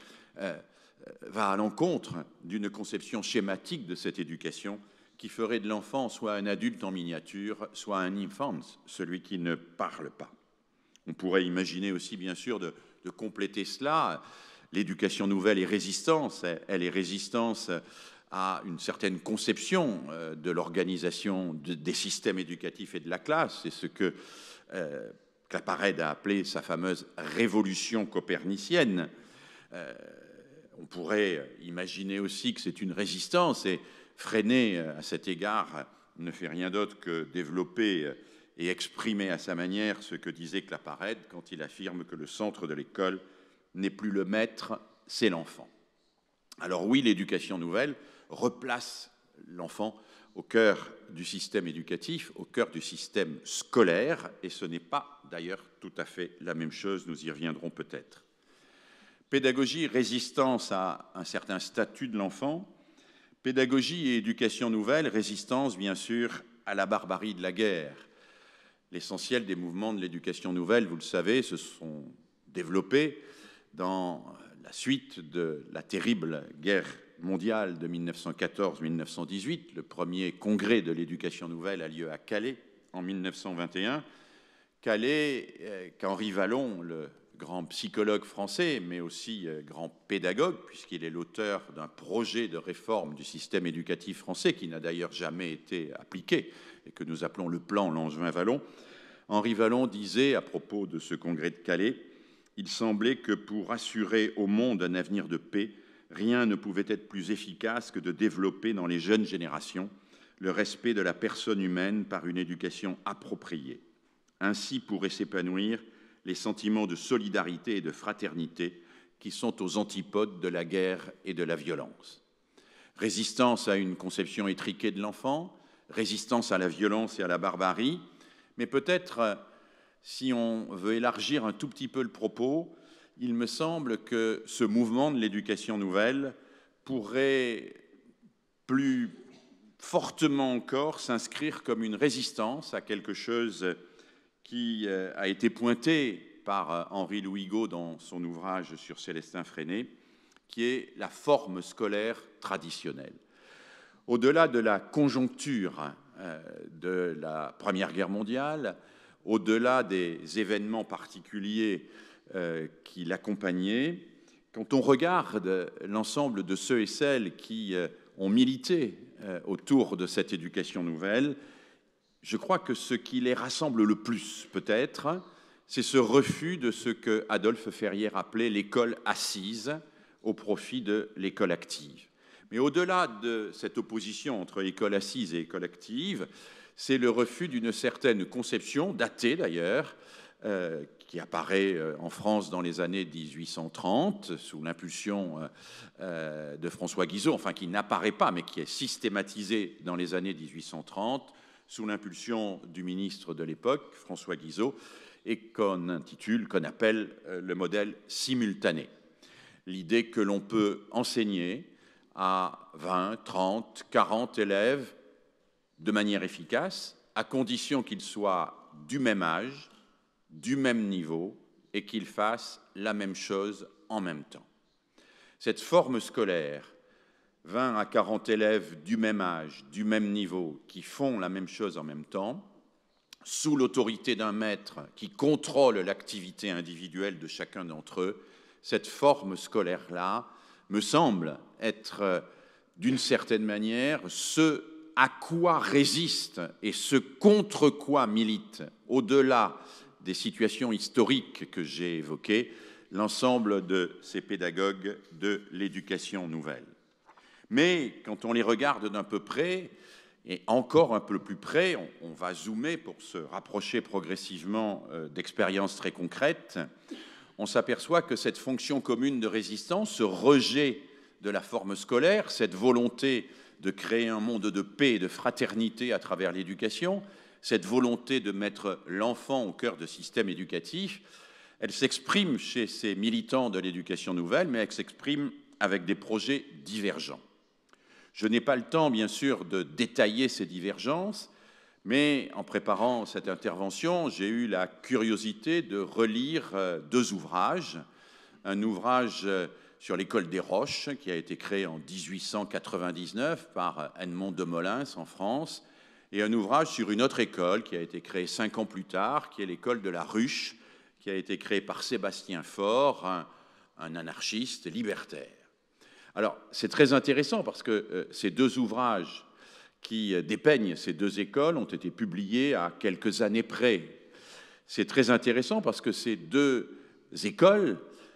va à l'encontre d'une conception schématique de cette éducation qui ferait de l'enfant soit un adulte en miniature, soit un infant, celui qui ne parle pas. On pourrait imaginer aussi, bien sûr, de compléter cela. L'éducation nouvelle est résistance, elle est résistance à une certaine conception de l'organisation des systèmes éducatifs et de la classe. C'est ce que Claparède a appelé sa fameuse révolution copernicienne. On pourrait imaginer aussi que c'est une résistance, et Freinet, à cet égard, ne fait rien d'autre que développer et exprimer à sa manière ce que disait Claparède quand il affirme que le centre de l'école n'est plus le maître, c'est l'enfant. Alors oui, l'éducation nouvelle replace l'enfant au cœur du système éducatif, au cœur du système scolaire, et ce n'est pas d'ailleurs tout à fait la même chose, nous y reviendrons peut-être. Pédagogie, résistance à un certain statut de l'enfant. Pédagogie et éducation nouvelle, résistance bien sûr à la barbarie de la guerre. L'essentiel des mouvements de l'éducation nouvelle, vous le savez, se sont développés dans la suite de la terrible guerre mondiale de 1914-1918. Le premier congrès de l'éducation nouvelle a lieu à Calais en 1921. Calais, qu'Henri Vallon, le grand psychologue français, mais aussi grand pédagogue, puisqu'il est l'auteur d'un projet de réforme du système éducatif français, qui n'a d'ailleurs jamais été appliqué, et que nous appelons le plan Langevin-Vallon. Henri Vallon disait, à propos de ce congrès de Calais, « Il semblait que pour assurer au monde un avenir de paix, rien ne pouvait être plus efficace que de développer dans les jeunes générations le respect de la personne humaine par une éducation appropriée. Ainsi pourraient s'épanouir les sentiments de solidarité et de fraternité qui sont aux antipodes de la guerre et de la violence. » Résistance à une conception étriquée de l'enfant, résistance à la violence et à la barbarie, mais peut-être, si on veut élargir un tout petit peu le propos, il me semble que ce mouvement de l'éducation nouvelle pourrait plus fortement encore s'inscrire comme une résistance à quelque chose qui a été pointé par Henri-Louis Gault dans son ouvrage sur Célestin Freinet, qui est la forme scolaire traditionnelle. Au-delà de la conjoncture de la Première Guerre mondiale, au-delà des événements particuliers qui l'accompagnaient, quand on regarde l'ensemble de ceux et celles qui ont milité autour de cette éducation nouvelle, je crois que ce qui les rassemble le plus, peut-être, c'est ce refus de ce que Adolphe Ferrière appelait l'école assise au profit de l'école active. Mais au-delà de cette opposition entre école assise et école active, c'est le refus d'une certaine conception, datée d'ailleurs, qui apparaît en France dans les années 1830, sous l'impulsion de François Guizot, enfin qui n'apparaît pas, mais qui est systématisée dans les années 1830, sous l'impulsion du ministre de l'époque, François Guizot, et qu'on appelle le modèle simultané. L'idée que l'on peut enseigner à 20, 30, 40 élèves de manière efficace, à condition qu'ils soient du même âge, du même niveau, et qu'ils fassent la même chose en même temps. Cette forme scolaire, 20 à 40 élèves du même âge, du même niveau, qui font la même chose en même temps, sous l'autorité d'un maître qui contrôle l'activité individuelle de chacun d'entre eux, cette forme scolaire-là me semble être, d'une certaine manière, ce à quoi résiste et ce contre quoi milite, au-delà des situations historiques que j'ai évoquées, l'ensemble de ces pédagogues de l'éducation nouvelle. Mais quand on les regarde d'un peu près, et encore un peu plus près, on va zoomer pour se rapprocher progressivement d'expériences très concrètes, on s'aperçoit que cette fonction commune de résistance, ce rejet de la forme scolaire, cette volonté de créer un monde de paix et de fraternité à travers l'éducation, cette volonté de mettre l'enfant au cœur du système éducatif, elle s'exprime chez ces militants de l'éducation nouvelle, mais elle s'exprime avec des projets divergents. Je n'ai pas le temps, bien sûr, de détailler ces divergences, mais en préparant cette intervention, j'ai eu la curiosité de relire deux ouvrages. Un ouvrage sur l'école des Roches, qui a été créé en 1899 par Edmond de Molins en France, et un ouvrage sur une autre école qui a été créée 5 ans plus tard, qui est l'école de la Ruche, qui a été créée par Sébastien Faure, un anarchiste libertaire. Alors, c'est très intéressant parce que ces deux ouvrages qui dépeignent ces deux écoles ont été publiés à quelques années près. C'est très intéressant parce que ces deux écoles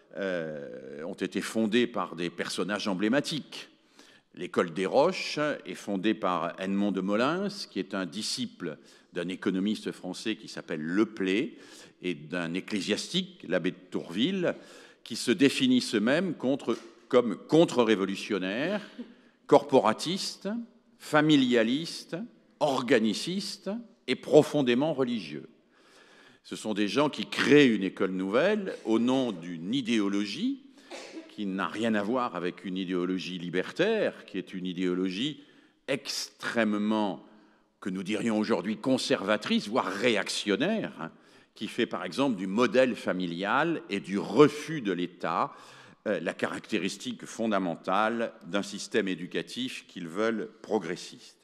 ont été fondées par des personnages emblématiques. L'école des Roches est fondée par Edmond de Molins, qui est un disciple d'un économiste français qui s'appelle Leplé et d'un ecclésiastique, l'abbé de Tourville, qui se définissent eux-mêmes comme contre-révolutionnaires, corporatistes, familialistes, organicistes et profondément religieux. Ce sont des gens qui créent une école nouvelle au nom d'une idéologie qui n'a rien à voir avec une idéologie libertaire, qui est une idéologie extrêmement, que nous dirions aujourd'hui, conservatrice, voire réactionnaire, qui fait par exemple du modèle familial et du refus de l'État la caractéristique fondamentale d'un système éducatif qu'ils veulent progressiste.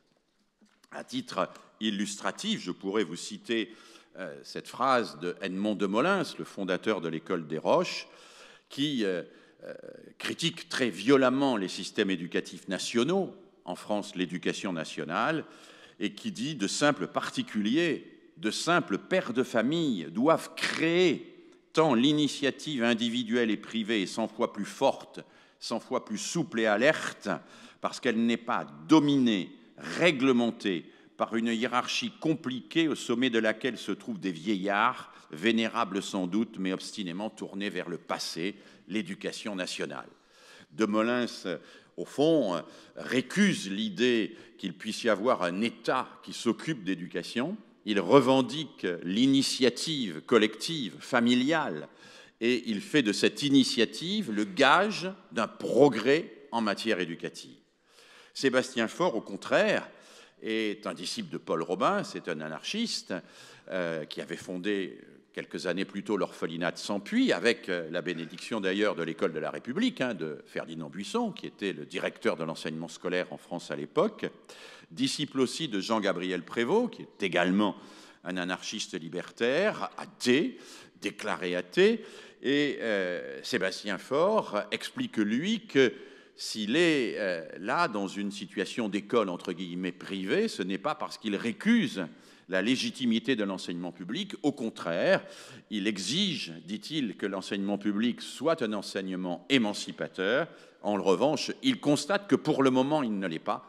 À titre illustratif, je pourrais vous citer cette phrase de Edmond de Molins, le fondateur de l'école des Roches, qui critique très violemment les systèmes éducatifs nationaux, en France l'éducation nationale, et qui dit de simples particuliers, de simples pères de famille doivent créer tant l'initiative individuelle et privée est 100 fois plus forte, 100 fois plus souple et alerte, parce qu'elle n'est pas dominée, réglementée par une hiérarchie compliquée au sommet de laquelle se trouvent des vieillards, vénérables sans doute, mais obstinément tournés vers le passé, l'éducation nationale. De Molins, au fond, récuse l'idée qu'il puisse y avoir un État qui s'occupe d'éducation. Il revendique l'initiative collective, familiale, et il fait de cette initiative le gage d'un progrès en matière éducative. Sébastien Faure, au contraire, est un disciple de Paul Robin, c'est un anarchiste qui avait fondé quelques années plus tôt l'orphelinat de Sampuy, avec la bénédiction d'ailleurs de l'école de la République, de Ferdinand Buisson, qui était le directeur de l'enseignement scolaire en France à l'époque, disciple aussi de Jean-Gabriel Prévost, qui est également un anarchiste libertaire, athée, déclaré athée, et Sébastien Faure explique, lui, que s'il est là dans une situation d'école, entre guillemets, privée, ce n'est pas parce qu'il récuse la légitimité de l'enseignement public. Au contraire, il exige, dit-il, que l'enseignement public soit un enseignement émancipateur. En revanche, il constate que pour le moment, il ne l'est pas.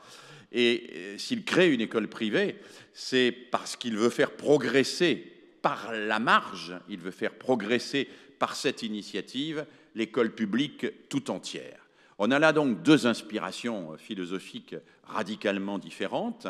Et s'il crée une école privée, c'est parce qu'il veut faire progresser par la marge, il veut faire progresser par cette initiative l'école publique tout entière. On a là donc deux inspirations philosophiques radicalement différentes.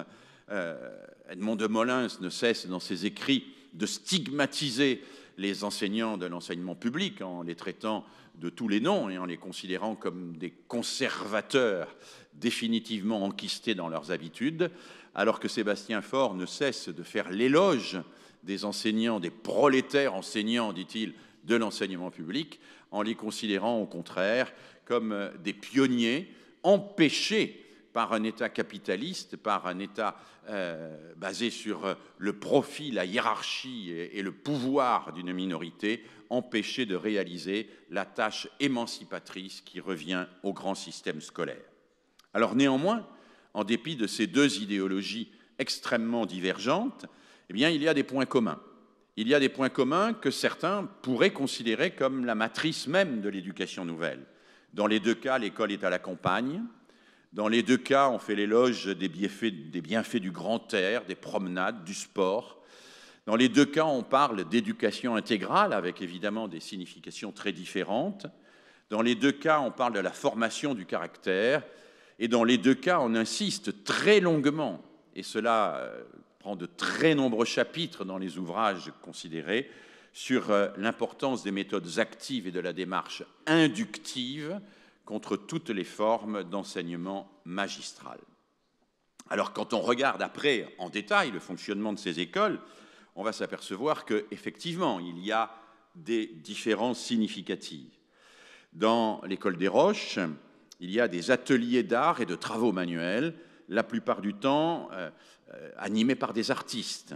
Edmond de Molins ne cesse dans ses écrits de stigmatiser les enseignants de l'enseignement public en les traitant de tous les noms et en les considérant comme des conservateurs définitivement enquistés dans leurs habitudes, alors que Sébastien Faure ne cesse de faire l'éloge des enseignants, des prolétaires enseignants, dit-il, de l'enseignement public, en les considérant au contraire comme des pionniers empêchés par un État capitaliste, par un État basé sur le profit, la hiérarchie et le pouvoir d'une minorité, empêchés de réaliser la tâche émancipatrice qui revient au grand système scolaire. Alors néanmoins, en dépit de ces deux idéologies extrêmement divergentes, eh bien, il y a des points communs. Il y a des points communs que certains pourraient considérer comme la matrice même de l'éducation nouvelle. Dans les deux cas, l'école est à la campagne. Dans les deux cas, on fait l'éloge des bienfaits du grand air, des promenades, du sport. Dans les deux cas, on parle d'éducation intégrale, avec évidemment des significations très différentes. Dans les deux cas, on parle de la formation du caractère. Et dans les deux cas, on insiste très longuement, et cela prend de très nombreux chapitres dans les ouvrages considérés sur l'importance des méthodes actives et de la démarche inductive contre toutes les formes d'enseignement magistral. Alors, quand on regarde après, en détail, le fonctionnement de ces écoles, on va s'apercevoir qu'effectivement, il y a des différences significatives. Dans l'école des Roches, il y a des ateliers d'art et de travaux manuels, la plupart du temps animés par des artistes.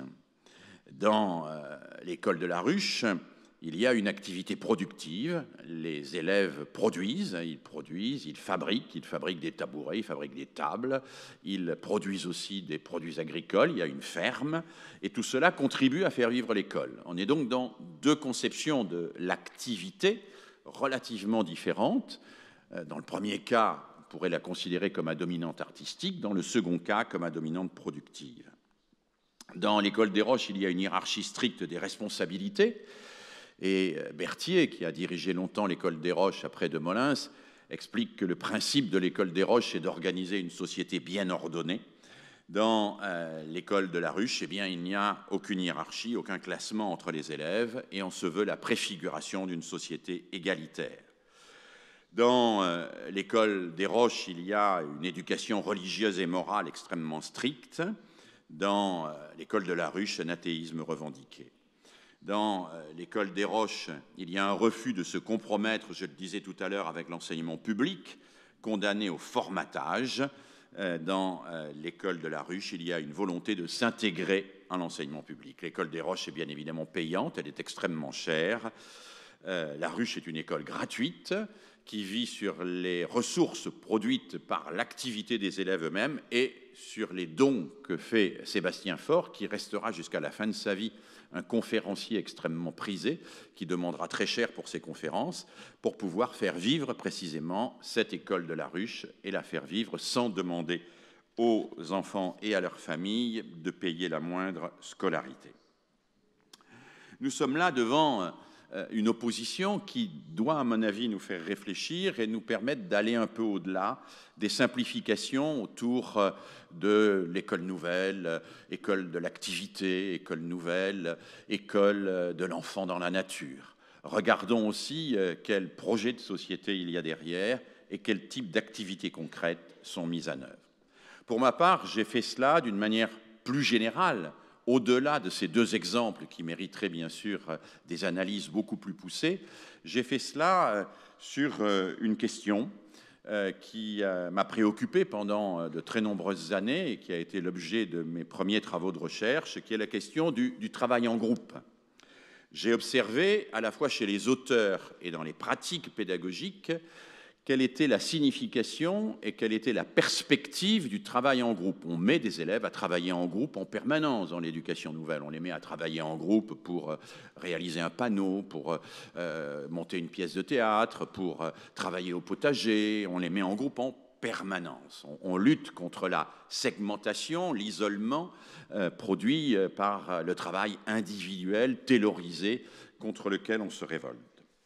Dans l'école de la Ruche, il y a une activité productive. Les élèves produisent, ils fabriquent des tabourets, ils fabriquent des tables, ils produisent aussi des produits agricoles, il y a une ferme, et tout cela contribue à faire vivre l'école. On est donc dans deux conceptions de l'activité relativement différentes. Dans le premier cas, on pourrait la considérer comme à dominante artistique, dans le second cas, comme à dominante productive. Dans l'école des Roches, il y a une hiérarchie stricte des responsabilités, et Berthier, qui a dirigé longtemps l'école des Roches après de Molins, explique que le principe de l'école des Roches est d'organiser une société bien ordonnée. Dans l'école de la Ruche, eh bien, il n'y a aucune hiérarchie, aucun classement entre les élèves, et on se veut la préfiguration d'une société égalitaire. Dans l'école des Roches, il y a une éducation religieuse et morale extrêmement stricte. Dans l'école de la Ruche, un athéisme revendiqué. Dans l'école des Roches, il y a un refus de se compromettre, je le disais tout à l'heure, avec l'enseignement public, condamné au formatage. Dans l'école de la Ruche, il y a une volonté de s'intégrer à l'enseignement public. L'école des Roches est bien évidemment payante, elle est extrêmement chère. La Ruche est une école gratuite qui vit sur les ressources produites par l'activité des élèves eux-mêmes et sur les dons que fait Sébastien Faure, qui restera jusqu'à la fin de sa vie un conférencier extrêmement prisé, qui demandera très cher pour ses conférences, pour pouvoir faire vivre précisément cette école de la Ruche et la faire vivre sans demander aux enfants et à leurs familles de payer la moindre scolarité. Nous sommes là devant une opposition qui doit, à mon avis, nous faire réfléchir et nous permettre d'aller un peu au-delà des simplifications autour de l'école nouvelle, école de l'activité, école nouvelle, école de l'enfant dans la nature. Regardons aussi quel projet de société il y a derrière et quel type d'activités concrètes sont mises en œuvre. Pour ma part, j'ai fait cela d'une manière plus générale, au-delà de ces deux exemples qui mériteraient bien sûr des analyses beaucoup plus poussées. J'ai fait cela sur une question qui m'a préoccupé pendant de très nombreuses années et qui a été l'objet de mes premiers travaux de recherche, qui est la question du travail en groupe. J'ai observé, à la fois chez les auteurs et dans les pratiques pédagogiques, quelle était la signification et quelle était la perspective du travail en groupe. On met des élèves à travailler en groupe en permanence dans l'éducation nouvelle. On les met à travailler en groupe pour réaliser un panneau, pour monter une pièce de théâtre, pour travailler au potager. On les met en groupe en permanence. On lutte contre la segmentation, l'isolement produit par le travail individuel, taylorisé, contre lequel on se révolte.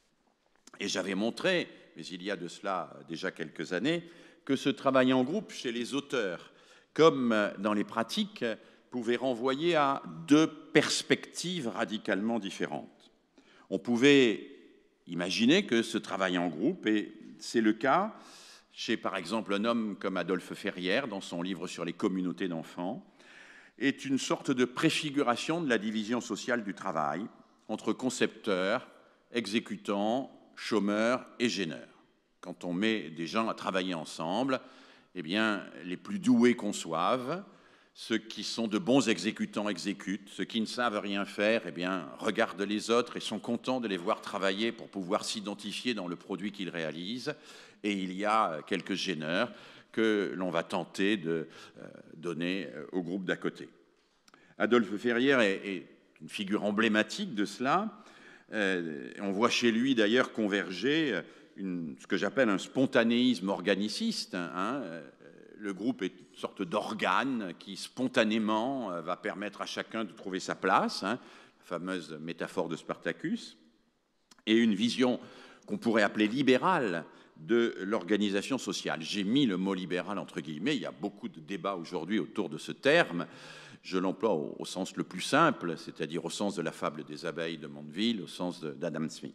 Et j'avais montré, mais il y a de cela déjà quelques années, que ce travail en groupe chez les auteurs, comme dans les pratiques, pouvait renvoyer à deux perspectives radicalement différentes. On pouvait imaginer que ce travail en groupe, et c'est le cas chez par exemple un homme comme Adolphe Ferrière, dans son livre sur les communautés d'enfants, est une sorte de préfiguration de la division sociale du travail entre concepteurs, exécutants, chômeurs et gêneurs. Quand on met des gens à travailler ensemble, eh bien, les plus doués conçoivent, ceux qui sont de bons exécutants exécutent, ceux qui ne savent rien faire, eh bien, regardent les autres et sont contents de les voir travailler pour pouvoir s'identifier dans le produit qu'ils réalisent. Et il y a quelques gêneurs que l'on va tenter de donner au groupe d'à côté. Adolphe Ferrière est une figure emblématique de cela. On voit chez lui d'ailleurs converger ce que j'appelle un spontanéisme organiciste. Le groupe est une sorte d'organe qui spontanément va permettre à chacun de trouver sa place, la fameuse métaphore de Spartacus, et une vision qu'on pourrait appeler libérale de l'organisation sociale. J'ai mis le mot libéral entre guillemets, il y a beaucoup de débats aujourd'hui autour de ce terme. Je l'emploie au sens le plus simple, c'est-à-dire au sens de la fable des abeilles de Mandeville, au sens d'Adam Smith.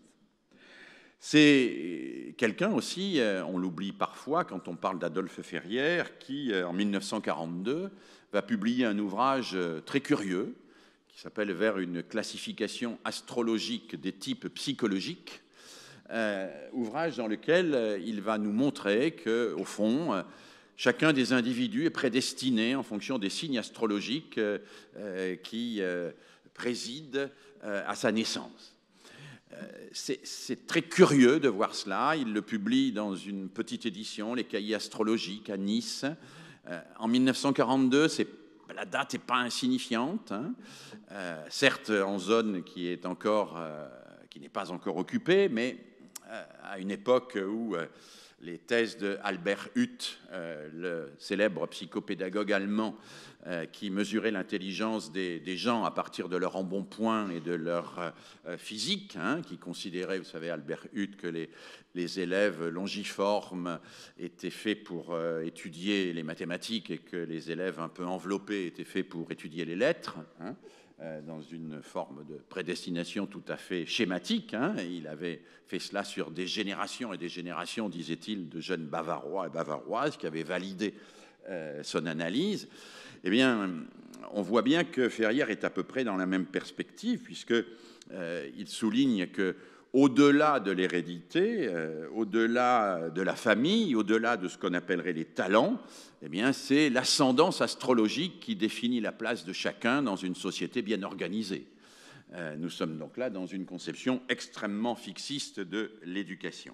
C'est quelqu'un aussi, on l'oublie parfois quand on parle d'Adolphe Ferrière, qui, en 1942, va publier un ouvrage très curieux qui s'appelle « Vers une classification astrologique des types psychologiques », ouvrage dans lequel il va nous montrer qu'au fond, chacun des individus est prédestiné en fonction des signes astrologiques qui président à sa naissance. C'est très curieux de voir cela. Il le publie dans une petite édition, Les Cahiers astrologiques, à Nice. En 1942, la date n'est pas insignifiante, hein. Certes en zone qui n'est pas encore occupée, mais à une époque où les thèses de Albert Huth, le célèbre psychopédagogue allemand, qui mesurait l'intelligence des gens à partir de leur embonpoint et de leur physique, hein, qui considérait, vous savez, Albert Huth, que les élèves longiformes étaient faits pour étudier les mathématiques et que les élèves un peu enveloppés étaient faits pour étudier les lettres, hein, dans une forme de prédestination tout à fait schématique, hein. Il avait fait cela sur des générations et des générations, disait-il, de jeunes Bavarois et Bavaroises qui avaient validé son analyse. Eh bien, on voit bien que Ferrière est à peu près dans la même perspective, puisqu'il souligne que au-delà de l'hérédité, au-delà de la famille, au-delà de ce qu'on appellerait les talents, eh bien, c'est l'ascendance astrologique qui définit la place de chacun dans une société bien organisée. Nous sommes donc là dans une conception extrêmement fixiste de l'éducation.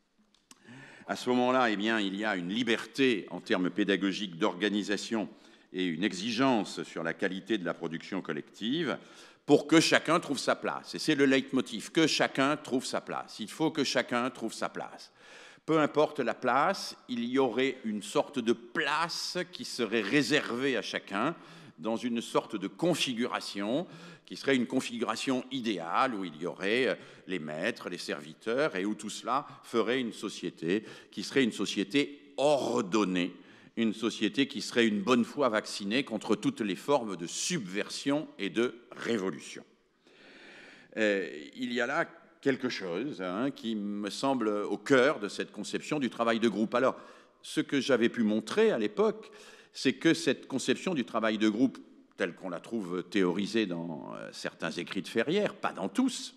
À ce moment-là, eh bien, il y a une liberté en termes pédagogiques d'organisation et une exigence sur la qualité de la production collective pour que chacun trouve sa place. Et c'est le leitmotiv, que chacun trouve sa place. Il faut que chacun trouve sa place. Peu importe la place, il y aurait une sorte de place qui serait réservée à chacun dans une sorte de configuration qui serait une configuration idéale où il y aurait les maîtres, les serviteurs et où tout cela ferait une société qui serait une société ordonnée, une société qui serait une bonne fois vaccinée contre toutes les formes de subversion et de révolution. Il y a là quelque chose, hein, qui me semble au cœur de cette conception du travail de groupe. Alors, ce que j'avais pu montrer à l'époque, c'est que cette conception du travail de groupe, telle qu'on la trouve théorisée dans certains écrits de Ferrière, pas dans tous,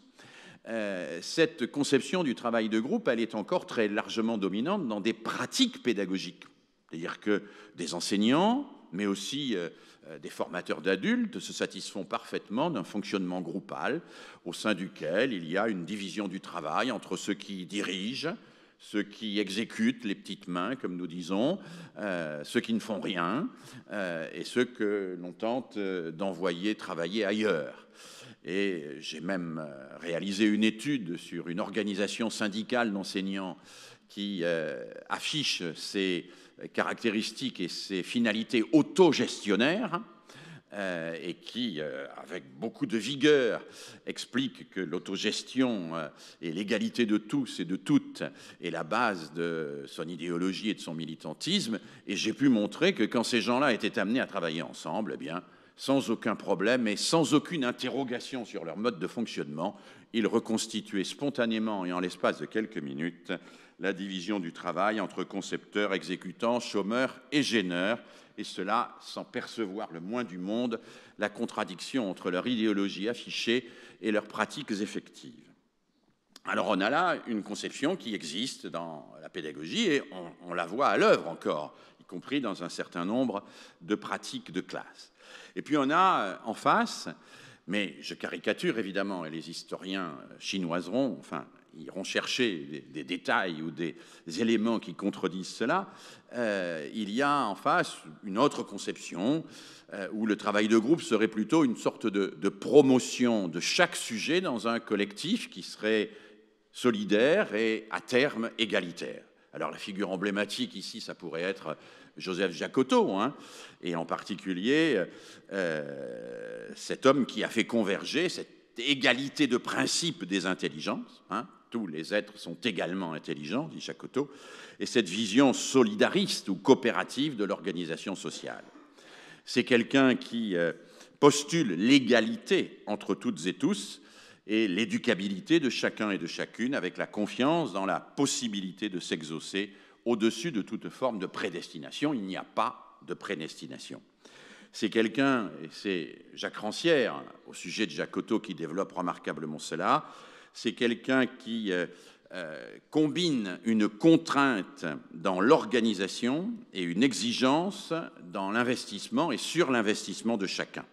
cette conception du travail de groupe, elle est encore très largement dominante dans des pratiques pédagogiques. C'est-à-dire que des enseignants, mais aussi des formateurs d'adultes se satisfont parfaitement d'un fonctionnement groupal au sein duquel il y a une division du travail entre ceux qui dirigent, ceux qui exécutent les petites mains, comme nous disons, ceux qui ne font rien, et ceux que l'on tente d'envoyer travailler ailleurs. Et j'ai même réalisé une étude sur une organisation syndicale d'enseignants qui affiche ses caractéristiques et ses finalités autogestionnaires, et qui, avec beaucoup de vigueur, explique que l'autogestion et l'égalité de tous et de toutes est la base de son idéologie et de son militantisme. Et j'ai pu montrer que quand ces gens-là étaient amenés à travailler ensemble, eh bien, sans aucun problème et sans aucune interrogation sur leur mode de fonctionnement, ils reconstituaient spontanément et en l'espace de quelques minutes la division du travail entre concepteurs, exécutants, chômeurs et gêneurs, et cela sans percevoir le moins du monde la contradiction entre leur idéologie affichée et leurs pratiques effectives. Alors on a là une conception qui existe dans la pédagogie et on la voit à l'œuvre encore, y compris dans un certain nombre de pratiques de classe. Et puis on a en face, mais je caricature évidemment, et les historiens chinoiseront, enfin, iront chercher des détails ou des éléments qui contredisent cela, il y a en face une autre conception où le travail de groupe serait plutôt une sorte de promotion de chaque sujet dans un collectif qui serait solidaire et à terme égalitaire. Alors la figure emblématique ici, ça pourrait être Joseph Jacotot, hein, et en particulier cet homme qui a fait converger cette égalité de principe des intelligences, hein, tous les êtres sont également intelligents, dit Jacotot, et cette vision solidariste ou coopérative de l'organisation sociale. C'est quelqu'un qui postule l'égalité entre toutes et tous et l'éducabilité de chacun et de chacune avec la confiance dans la possibilité de s'exaucer au-dessus de toute forme de prédestination. Il n'y a pas de prédestination. C'est quelqu'un, et c'est Jacques Rancière, au sujet de Jacques Cocteau, qui développe remarquablement cela, c'est quelqu'un qui combine une contrainte dans l'organisation et une exigence dans l'investissement et sur l'investissement de chacun.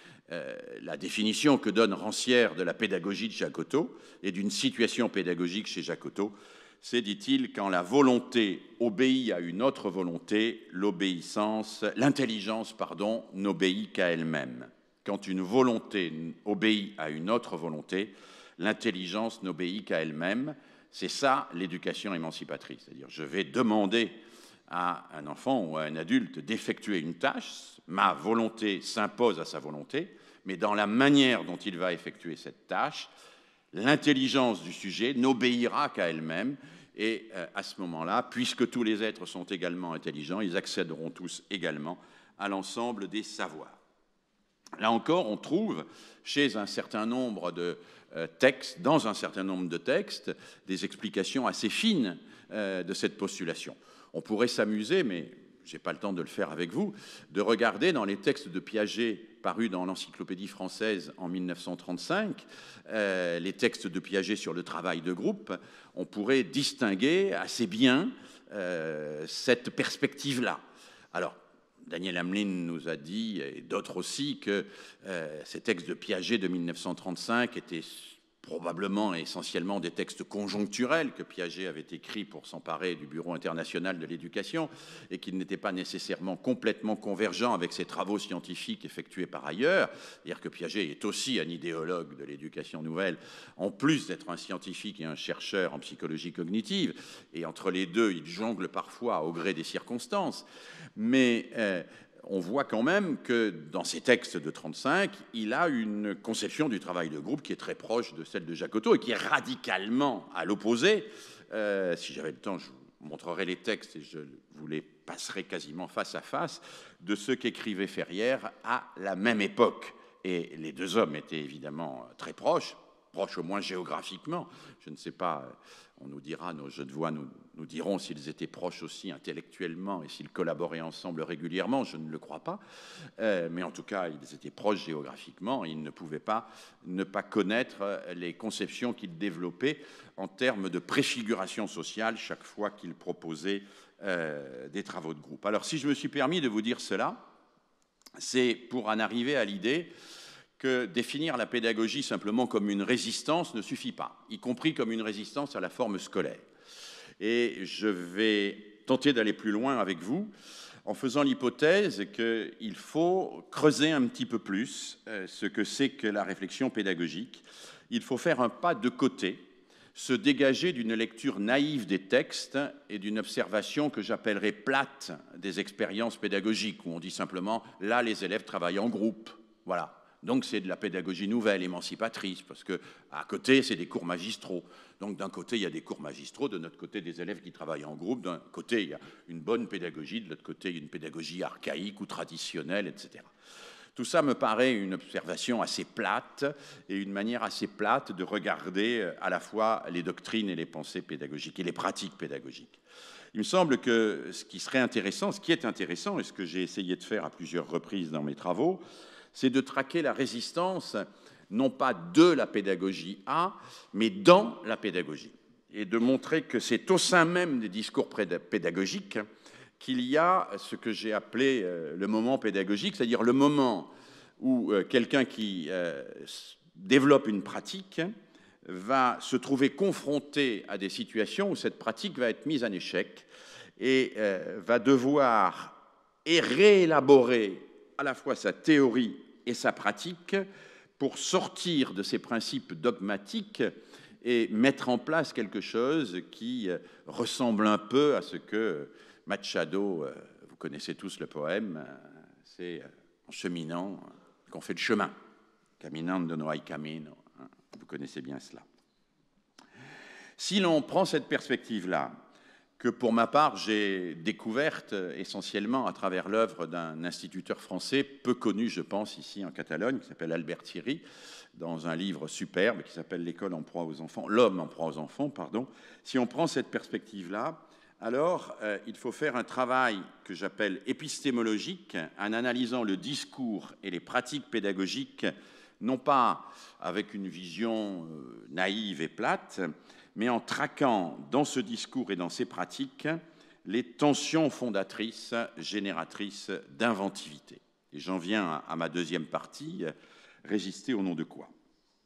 La définition que donne Rancière de la pédagogie de Jacques Cocteau et d'une situation pédagogique chez Jacques Cocteau, c'est, dit-il, quand la volonté obéit à une autre volonté, l'intelligence, n'obéit qu'à elle-même. Quand une volonté obéit à une autre volonté, l'intelligence n'obéit qu'à elle-même. C'est ça l'éducation émancipatrice. C'est-à-dire, je vais demander à un enfant ou à un adulte d'effectuer une tâche, ma volonté s'impose à sa volonté, mais dans la manière dont il va effectuer cette tâche, l'intelligence du sujet n'obéira qu'à elle-même, et à ce moment-là, puisque tous les êtres sont également intelligents, ils accéderont tous également à l'ensemble des savoirs. Là encore, on trouve chez un certain nombre de textes, dans un certain nombre de textes, des explications assez fines de cette postulation. On pourrait s'amuser, mais je n'ai pas le temps de le faire avec vous, de regarder dans les textes de Piaget parus dans l'Encyclopédie française en 1935, les textes de Piaget sur le travail de groupe. On pourrait distinguer assez bien cette perspective-là. Alors, Daniel Hamlin nous a dit, et d'autres aussi, que ces textes de Piaget de 1935 étaient probablement et essentiellement des textes conjoncturels que Piaget avait écrits pour s'emparer du Bureau international de l'éducation et qui n'étaient pas nécessairement complètement convergents avec ses travaux scientifiques effectués par ailleurs. C'est-à-dire que Piaget est aussi un idéologue de l'éducation nouvelle, en plus d'être un scientifique et un chercheur en psychologie cognitive. Et entre les deux, il jongle parfois au gré des circonstances. Mais on voit quand même que dans ces textes de 1935, il a une conception du travail de groupe qui est très proche de celle de Jacques Cocteau et qui est radicalement à l'opposé. Si j'avais le temps, je vous montrerai les textes et je vous les passerai quasiment face à face de ceux qu'écrivait Ferrière à la même époque. Et les deux hommes étaient évidemment très proches au moins géographiquement. Je ne sais pas, on nous dira, nos jeux de voix nous diront s'ils étaient proches aussi intellectuellement et s'ils collaboraient ensemble régulièrement. Je ne le crois pas. Mais en tout cas, ils étaient proches géographiquement et ils ne pouvaient pas ne pas connaître les conceptions qu'ils développaient en termes de préfiguration sociale chaque fois qu'ils proposaient des travaux de groupe. Alors, si je me suis permis de vous dire cela, c'est pour en arriver à l'idée que définir la pédagogie simplement comme une résistance ne suffit pas, y compris comme une résistance à la forme scolaire. Et je vais tenter d'aller plus loin avec vous en faisant l'hypothèse qu'il faut creuser un petit peu plus ce que c'est que la réflexion pédagogique. Il faut faire un pas de côté, se dégager d'une lecture naïve des textes et d'une observation que j'appellerais plate des expériences pédagogiques, où on dit simplement « là, les élèves travaillent en groupe ». Voilà. Donc c'est de la pédagogie nouvelle, émancipatrice, parce qu'à côté, c'est des cours magistraux. Donc d'un côté, il y a des cours magistraux, de notre côté, des élèves qui travaillent en groupe. D'un côté, il y a une bonne pédagogie, de l'autre côté, il y a une pédagogie archaïque ou traditionnelle, etc. Tout ça me paraît une observation assez plate et une manière assez plate de regarder à la fois les doctrines et les pensées pédagogiques et les pratiques pédagogiques. Il me semble que ce qui serait intéressant, ce qui est intéressant, et ce que j'ai essayé de faire à plusieurs reprises dans mes travaux, c'est de traquer la résistance, non pas de la pédagogie à, mais dans la pédagogie, et de montrer que c'est au sein même des discours pédagogiques qu'il y a ce que j'ai appelé le moment pédagogique, c'est-à-dire le moment où quelqu'un qui développe une pratique va se trouver confronté à des situations où cette pratique va être mise en échec et va devoir réélaborer à la fois sa théorie et sa pratique pour sortir de ces principes dogmatiques et mettre en place quelque chose qui ressemble un peu à ce que Machado, vous connaissez tous le poème, c'est en cheminant qu'on fait le chemin. Caminando no hay camino, vous connaissez bien cela. Si l'on prend cette perspective-là, que pour ma part, j'ai découverte essentiellement à travers l'œuvre d'un instituteur français peu connu, je pense, ici en Catalogne, qui s'appelle Albert Thierry, dans un livre superbe qui s'appelle L'école en proie aux enfants, L'homme en proie aux enfants, pardon. Si on prend cette perspective-là, alors il faut faire un travail que j'appelle épistémologique, en analysant le discours et les pratiques pédagogiques, non pas avec une vision naïve et plate, mais en traquant dans ce discours et dans ces pratiques les tensions fondatrices, génératrices d'inventivité. Et j'en viens à ma deuxième partie, résister au nom de quoi?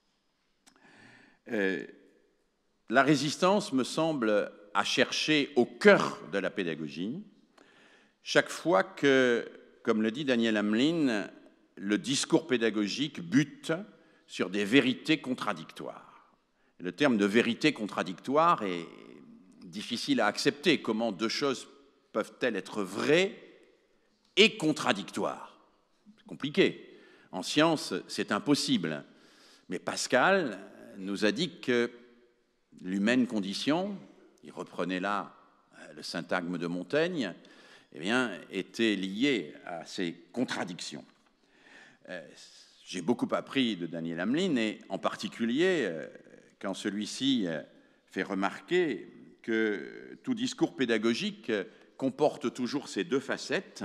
La résistance me semble à chercher au cœur de la pédagogie, chaque fois que, comme le dit Daniel Hamlin, le discours pédagogique bute sur des vérités contradictoires. Le terme de vérité contradictoire est difficile à accepter. Comment deux choses peuvent-elles être vraies et contradictoires? C'est compliqué. En science, c'est impossible. Mais Pascal nous a dit que l'humaine condition, il reprenait là le syntagme de Montaigne, eh bien, était liée à ces contradictions. J'ai beaucoup appris de Daniel Hamlin, et en particulier quand celui-ci fait remarquer que tout discours pédagogique comporte toujours ces deux facettes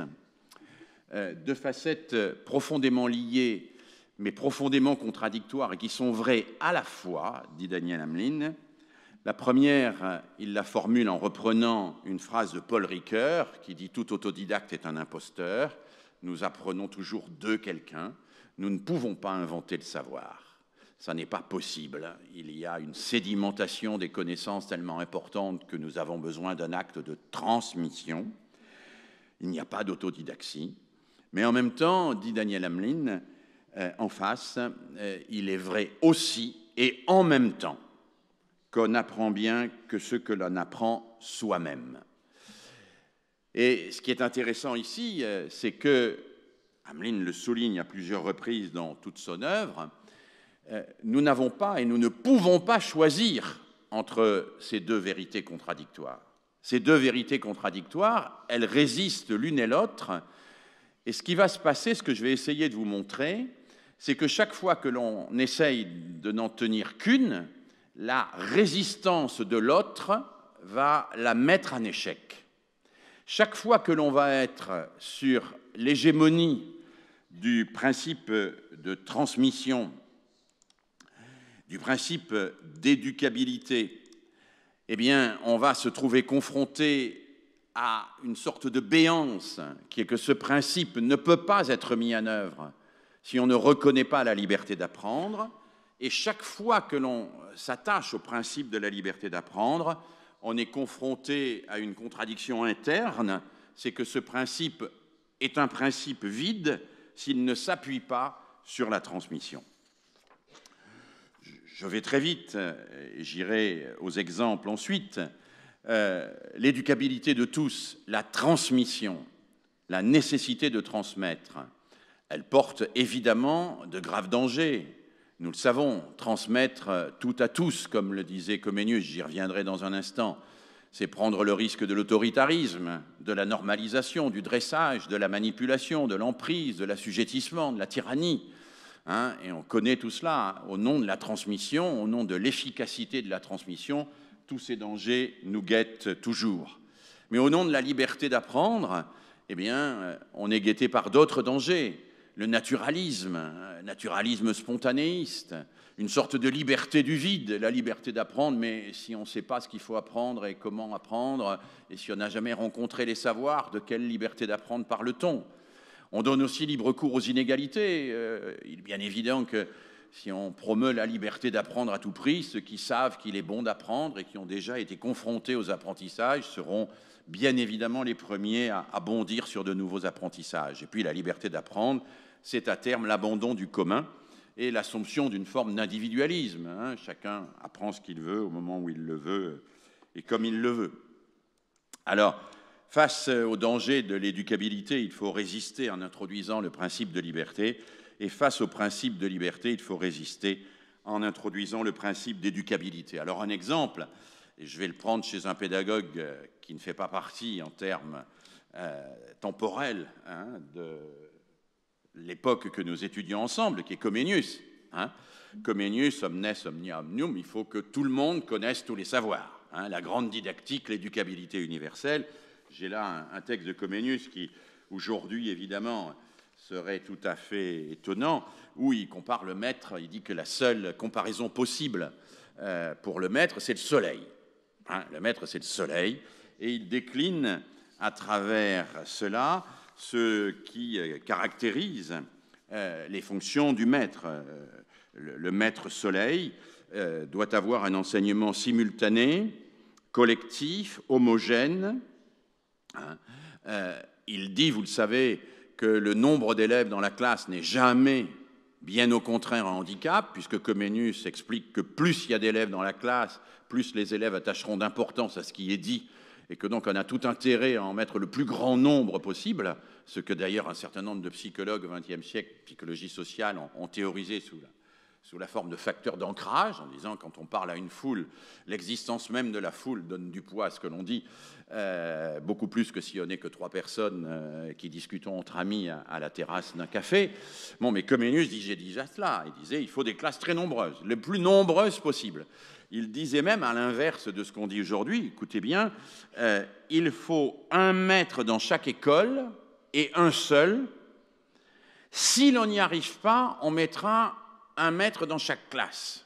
profondément liées, mais profondément contradictoires, et qui sont vraies à la fois, dit Daniel Hamlin. La première, il la formule en reprenant une phrase de Paul Ricoeur, qui dit « Tout autodidacte est un imposteur. Nous apprenons toujours de quelqu'un. Nous ne pouvons pas inventer le savoir. Ça n'est pas possible. Il y a une sédimentation des connaissances tellement importante que nous avons besoin d'un acte de transmission. Il n'y a pas d'autodidaxie. Mais en même temps, dit Daniel Hamlin, en face, il est vrai aussi et en même temps qu'on n'apprend bien que ce que l'on apprend soi-même. Et ce qui est intéressant ici, c'est que, Hamlin le souligne à plusieurs reprises dans toute son œuvre, nous n'avons pas et nous ne pouvons pas choisir entre ces deux vérités contradictoires. Ces deux vérités contradictoires, elles résistent l'une et l'autre. Et ce qui va se passer, ce que je vais essayer de vous montrer, c'est que chaque fois que l'on essaye de n'en tenir qu'une, la résistance de l'autre va la mettre en échec. Chaque fois que l'on va être sur l'hégémonie du principe de transmission, du principe d'éducabilité, eh bien, on va se trouver confronté à une sorte de béance, qui est que ce principe ne peut pas être mis en œuvre si on ne reconnaît pas la liberté d'apprendre. Et chaque fois que l'on s'attache au principe de la liberté d'apprendre, on est confronté à une contradiction interne, c'est que ce principe est un principe vide s'il ne s'appuie pas sur la transmission. Je vais très vite, et j'irai aux exemples ensuite. L'éducabilité de tous, la transmission, la nécessité de transmettre, elle porte évidemment de graves dangers. Nous le savons, transmettre tout à tous, comme le disait Comenius, j'y reviendrai dans un instant, c'est prendre le risque de l'autoritarisme, de la normalisation, du dressage, de la manipulation, de l'emprise, de l'assujettissement, de la tyrannie. Et on connaît tout cela. Au nom de la transmission, au nom de l'efficacité de la transmission, tous ces dangers nous guettent toujours. Mais au nom de la liberté d'apprendre, eh bien, on est guetté par d'autres dangers. Le naturalisme spontanéiste, une sorte de liberté du vide, la liberté d'apprendre, mais si on ne sait pas ce qu'il faut apprendre et comment apprendre, et si on n'a jamais rencontré les savoirs, de quelle liberté d'apprendre parle-t-on? On donne aussi libre cours aux inégalités. Il est bien évident que si on promeut la liberté d'apprendre à tout prix, ceux qui savent qu'il est bon d'apprendre et qui ont déjà été confrontés aux apprentissages seront bien évidemment les premiers à bondir sur de nouveaux apprentissages. Et puis la liberté d'apprendre, c'est à terme l'abandon du commun et l'assomption d'une forme d'individualisme. Chacun apprend ce qu'il veut au moment où il le veut et comme il le veut. Alors, face au danger de l'éducabilité, il faut résister en introduisant le principe de liberté. Et face au principe de liberté, il faut résister en introduisant le principe d'éducabilité. Alors un exemple, et je vais le prendre chez un pédagogue qui ne fait pas partie en termes temporels de l'époque que nous étudions ensemble, qui est Comenius. Comenius, omnes omnia omnium, il faut que tout le monde connaisse tous les savoirs. La grande didactique, l'éducabilité universelle. J'ai là un texte de Comenius qui, aujourd'hui, évidemment, serait tout à fait étonnant, où il compare le maître, il dit que la seule comparaison possible pour le maître, c'est le soleil. Le maître, c'est le soleil, et il décline à travers cela ce qui caractérise les fonctions du maître. Le maître soleil doit avoir un enseignement simultané, collectif, homogène. Il dit, vous le savez, que le nombre d'élèves dans la classe n'est jamais, bien au contraire, un handicap, puisque Comenius explique que plus il y a d'élèves dans la classe, plus les élèves attacheront d'importance à ce qui est dit, et que donc on a tout intérêt à en mettre le plus grand nombre possible, ce que d'ailleurs un certain nombre de psychologues au XXe siècle, psychologie sociale, ont théorisé sous la forme de facteurs d'ancrage, en disant quand on parle à une foule, l'existence même de la foule donne du poids à ce que l'on dit, beaucoup plus que si on n'est que 3 personnes qui discutons entre amis à la terrasse d'un café. Bon, mais Comenius disait déjà cela, il disait il faut des classes très nombreuses, les plus nombreuses possibles. Il disait même, à l'inverse de ce qu'on dit aujourd'hui, écoutez bien, il faut un maître dans chaque école et un seul. Si l'on n'y arrive pas, on mettra un maître dans chaque classe.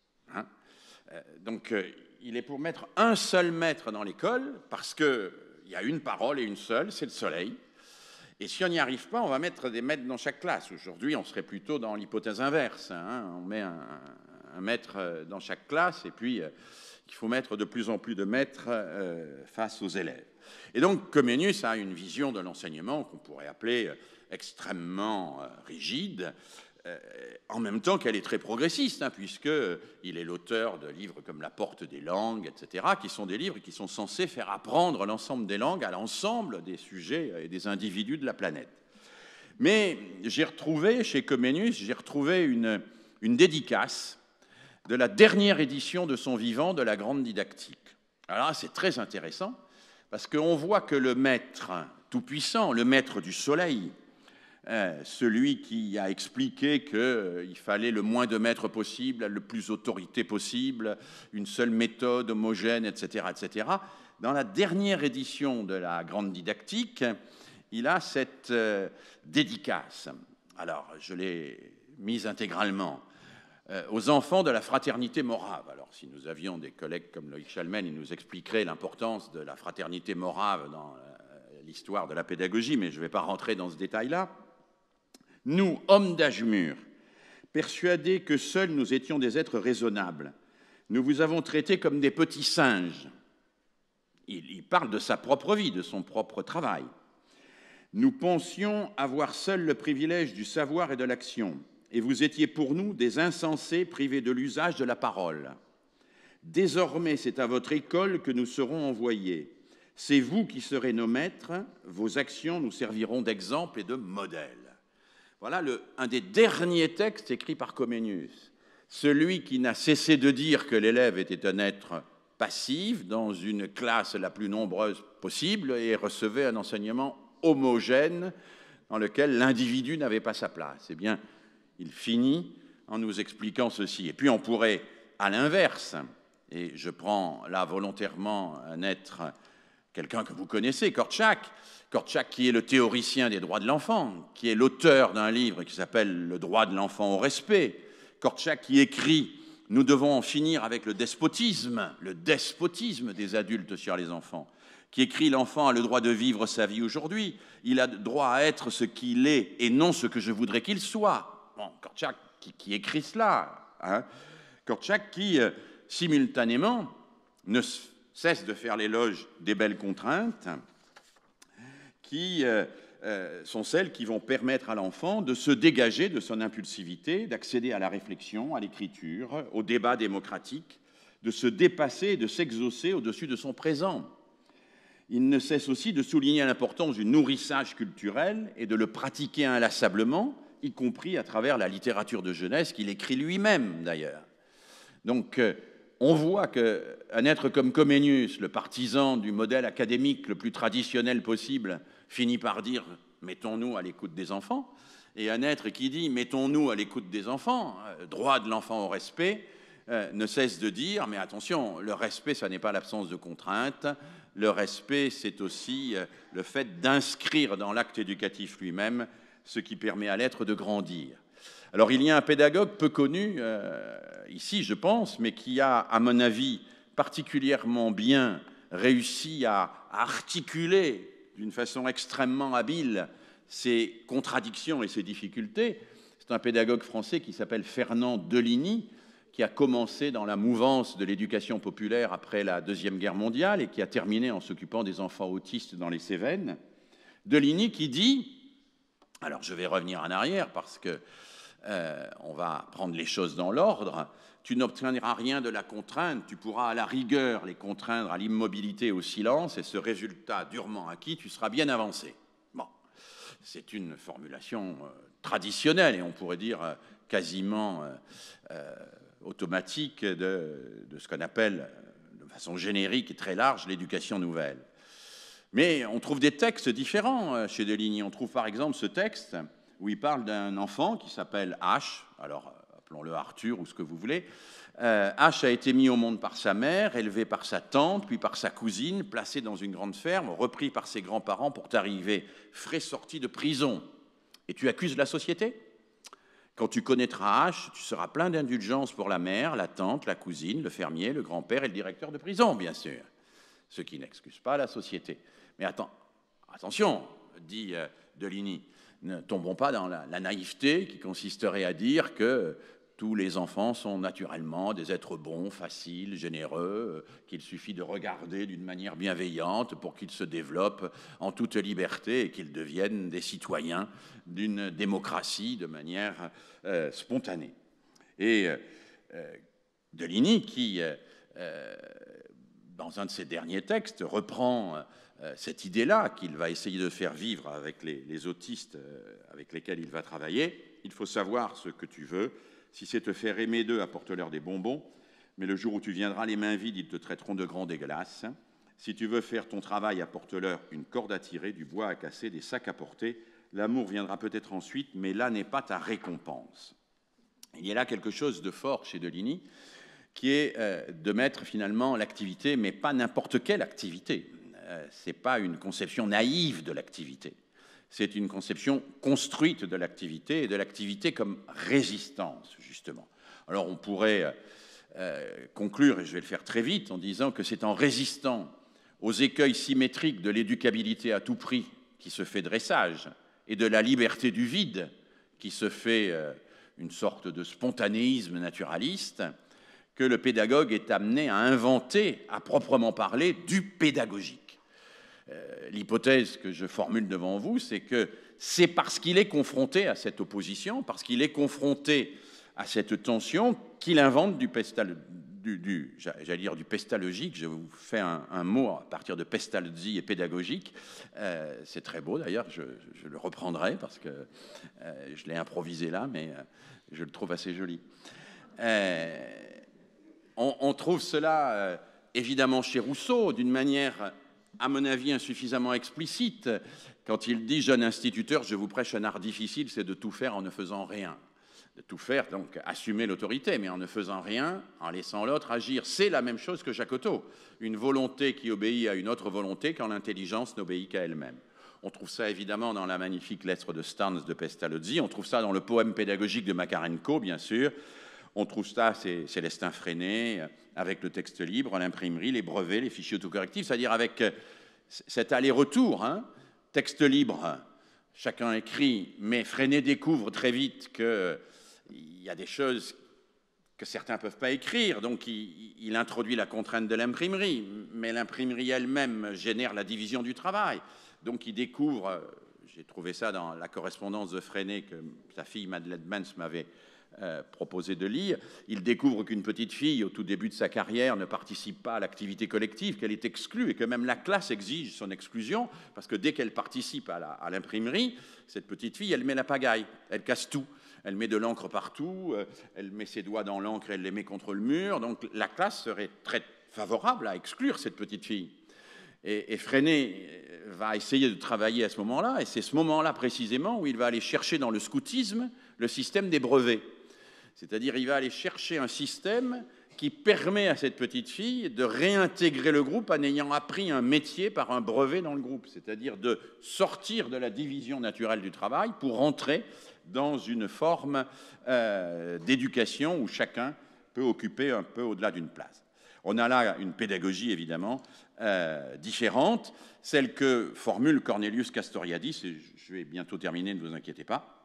Donc, il est pour mettre un seul maître dans l'école, parce qu'il y a une parole et une seule, c'est le soleil. Et si on n'y arrive pas, on va mettre des maîtres dans chaque classe. Aujourd'hui, on serait plutôt dans l'hypothèse inverse. On met un maître dans chaque classe, et puis il faut mettre de plus en plus de maîtres face aux élèves. Et donc, Comenius a une vision de l'enseignement qu'on pourrait appeler extrêmement rigide, en même temps qu'elle est très progressiste, puisqu'il est l'auteur de livres comme La Porte des langues, etc., qui sont des livres qui sont censés faire apprendre l'ensemble des langues à l'ensemble des sujets et des individus de la planète. Mais j'ai retrouvé, chez Comenius, une dédicace de la dernière édition de son vivant de la Grande Didactique. Alors là, c'est très intéressant, parce qu'on voit que le maître tout-puissant, le maître du soleil, celui qui a expliqué qu'il fallait le moins de maîtres possible, le plus autorité possible, une seule méthode homogène, etc., etc. Dans la dernière édition de la Grande Didactique, il a cette dédicace. Alors, je l'ai mise intégralement aux enfants de la fraternité morave. Alors, si nous avions des collègues comme Loïc Chalmen, ils nous expliqueraient l'importance de la fraternité morave dans l'histoire de la pédagogie, mais je ne vais pas rentrer dans ce détail-là. Nous, hommes d'âge mûr, persuadés que seuls nous étions des êtres raisonnables, nous vous avons traités comme des petits singes. Il parle de sa propre vie, de son propre travail. Nous pensions avoir seuls le privilège du savoir et de l'action, et vous étiez pour nous des insensés privés de l'usage de la parole. Désormais, c'est à votre école que nous serons envoyés. C'est vous qui serez nos maîtres, vos actions nous serviront d'exemple et de modèle. Voilà un des derniers textes écrits par Comenius. Celui qui n'a cessé de dire que l'élève était un être passif dans une classe la plus nombreuse possible et recevait un enseignement homogène dans lequel l'individu n'avait pas sa place. Eh bien, il finit en nous expliquant ceci. Et puis on pourrait, à l'inverse, et je prends là volontairement quelqu'un que vous connaissez, Korczak, qui est le théoricien des droits de l'enfant, qui est l'auteur d'un livre qui s'appelle « Le droit de l'enfant au respect ». Korczak qui écrit « Nous devons en finir avec le despotisme des adultes sur les enfants », qui écrit « L'enfant a le droit de vivre sa vie aujourd'hui, il a le droit à être ce qu'il est et non ce que je voudrais qu'il soit ». Bon, Korczak qui écrit cela, Korczak qui, simultanément, ne cesse de faire l'éloge des belles contraintes, qui sont celles qui vont permettre à l'enfant de se dégager de son impulsivité, d'accéder à la réflexion, à l'écriture, au débat démocratique, de se dépasser et de s'exaucer au-dessus de son présent. Il ne cesse aussi de souligner l'importance du nourrissage culturel et de le pratiquer inlassablement, y compris à travers la littérature de jeunesse qu'il écrit lui-même, d'ailleurs. Donc, on voit qu'un être comme Comenius, le partisan du modèle académique le plus traditionnel possible, finit par dire « mettons-nous à l'écoute des enfants », et un être qui dit « mettons-nous à l'écoute des enfants », droit de l'enfant au respect, ne cesse de dire « mais attention, le respect, ça n'est pas l'absence de contrainte, le respect, c'est aussi le fait d'inscrire dans l'acte éducatif lui-même ce qui permet à l'être de grandir ». Alors, il y a un pédagogue peu connu, ici, je pense, mais qui a, à mon avis, particulièrement bien réussi à articuler d'une façon extrêmement habile ces contradictions et ces difficultés. C'est un pédagogue français qui s'appelle Fernand Deligny, qui a commencé dans la mouvance de l'éducation populaire après la Deuxième Guerre mondiale et qui a terminé en s'occupant des enfants autistes dans les Cévennes. Deligny qui dit, alors je vais revenir en arrière parce que on va prendre les choses dans l'ordre, tu n'obtiendras rien de la contrainte, tu pourras à la rigueur les contraindre à l'immobilité et au silence, et ce résultat durement acquis, tu seras bien avancé. Bon, c'est une formulation traditionnelle, et on pourrait dire quasiment automatique de ce qu'on appelle, de façon générique et très large, l'éducation nouvelle. Mais on trouve des textes différents chez Deligny. On trouve par exemple ce texte où il parle d'un enfant qui s'appelle H, alors appelons-le Arthur ou ce que vous voulez. H a été mis au monde par sa mère, élevé par sa tante, puis par sa cousine, placé dans une grande ferme, repris par ses grands-parents pour t'arriver frais sorti de prison. Et tu accuses la société ? Quand tu connaîtras H, tu seras plein d'indulgence pour la mère, la tante, la cousine, le fermier, le grand-père et le directeur de prison, bien sûr. Ce qui n'excuse pas la société. Mais attention, dit Deligny, ne tombons pas dans la naïveté qui consisterait à dire que tous les enfants sont naturellement des êtres bons, faciles, généreux, qu'il suffit de regarder d'une manière bienveillante pour qu'ils se développent en toute liberté et qu'ils deviennent des citoyens d'une démocratie de manière spontanée. Et Deligny, qui, dans un de ses derniers textes, reprend cette idée-là qu'il va essayer de faire vivre avec les autistes avec lesquels il va travailler. Il faut savoir ce que tu veux. Si c'est te faire aimer d'eux, apporte-leur des bonbons. Mais le jour où tu viendras les mains vides, ils te traiteront de grand dégueulasse. Si tu veux faire ton travail, apporte-leur une corde à tirer, du bois à casser, des sacs à porter. L'amour viendra peut-être ensuite, mais là n'est pas ta récompense. Il y a là quelque chose de fort chez Deligny, qui est de mettre finalement l'activité, mais pas n'importe quelle activité. Ce n'est pas une conception naïve de l'activité. C'est une conception construite de l'activité, et de l'activité comme résistance, justement. Alors on pourrait conclure, et je vais le faire très vite, en disant que c'est en résistant aux écueils symétriques de l'éducabilité à tout prix qui se fait dressage, et de la liberté du vide qui se fait une sorte de spontanéisme naturaliste, que le pédagogue est amené à inventer, à proprement parler, du pédagogique. L'hypothèse que je formule devant vous, c'est que c'est parce qu'il est confronté à cette opposition, parce qu'il est confronté à cette tension, qu'il invente du pestalogique. Je vous fais un mot à partir de pestalozzi et pédagogique. C'est très beau d'ailleurs, je le reprendrai parce que je l'ai improvisé là, mais je le trouve assez joli. On trouve cela évidemment chez Rousseau d'une manière, à mon avis, insuffisamment explicite, quand il dit « Jeune instituteur, je vous prêche un art difficile, c'est de tout faire en ne faisant rien ». De tout faire, donc assumer l'autorité, mais en ne faisant rien, en laissant l'autre agir. C'est la même chose que Jacotot, une volonté qui obéit à une autre volonté quand l'intelligence n'obéit qu'à elle-même. On trouve ça évidemment dans la magnifique lettre de Stans de Pestalozzi, on trouve ça dans le poème pédagogique de Makarenko, bien sûr, on trouve ça, c'est Célestin Freinet, avec le texte libre, l'imprimerie, les brevets, les fichiers autocorrectifs, c'est-à-dire avec cet aller-retour, hein, texte libre, chacun écrit, mais Freinet découvre très vite qu'il y a des choses que certains ne peuvent pas écrire, donc il introduit la contrainte de l'imprimerie, mais l'imprimerie elle-même génère la division du travail. Donc il découvre, j'ai trouvé ça dans la correspondance de Freinet que sa fille Madeleine Benz m'avait proposé de lire. Il découvre qu'une petite fille, au tout début de sa carrière, ne participe pas à l'activité collective, qu'elle est exclue et que même la classe exige son exclusion, parce que dès qu'elle participe à l'imprimerie, cette petite fille, elle met la pagaille, elle casse tout. Elle met de l'encre partout, elle met ses doigts dans l'encre et elle les met contre le mur. Donc la classe serait très favorable à exclure cette petite fille. Et Freinet va essayer de travailler à ce moment-là, et c'est ce moment-là précisément où il va aller chercher dans le scoutisme le système des brevets. C'est-à-dire il va aller chercher un système qui permet à cette petite fille de réintégrer le groupe en ayant appris un métier par un brevet dans le groupe, c'est-à-dire de sortir de la division naturelle du travail pour entrer dans une forme d'éducation où chacun peut occuper un peu au-delà d'une place. On a là une pédagogie évidemment différente, celle que formule Cornelius Castoriadis, et je vais bientôt terminer, ne vous inquiétez pas,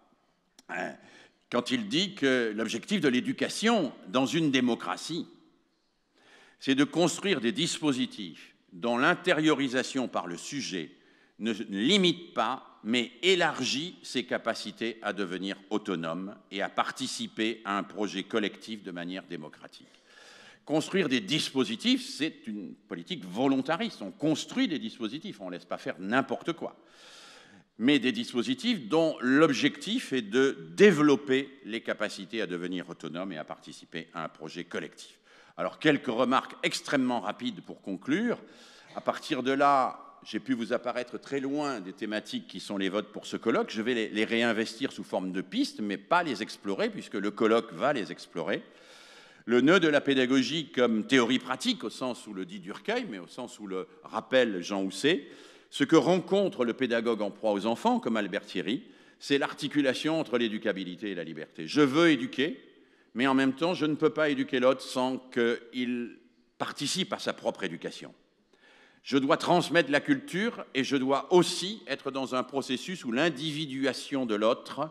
quand il dit que l'objectif de l'éducation dans une démocratie, c'est de construire des dispositifs dont l'intériorisation par le sujet ne limite pas, mais élargit ses capacités à devenir autonome et à participer à un projet collectif de manière démocratique. Construire des dispositifs, c'est une politique volontariste. On construit des dispositifs, on ne laisse pas faire n'importe quoi. Mais des dispositifs dont l'objectif est de développer les capacités à devenir autonomes et à participer à un projet collectif. Alors, quelques remarques extrêmement rapides pour conclure. À partir de là, j'ai pu vous apparaître très loin des thématiques qui sont les votes pour ce colloque. Je vais les réinvestir sous forme de pistes, mais pas les explorer, puisque le colloque va les explorer. Le nœud de la pédagogie comme théorie pratique, au sens où le dit Durkheim, mais au sens où le rappelle Jean Housset, ce que rencontre le pédagogue en proie aux enfants, comme Albert Thierry, c'est l'articulation entre l'éducabilité et la liberté. Je veux éduquer, mais en même temps, je ne peux pas éduquer l'autre sans qu'il participe à sa propre éducation. Je dois transmettre la culture et je dois aussi être dans un processus où l'individuation de l'autre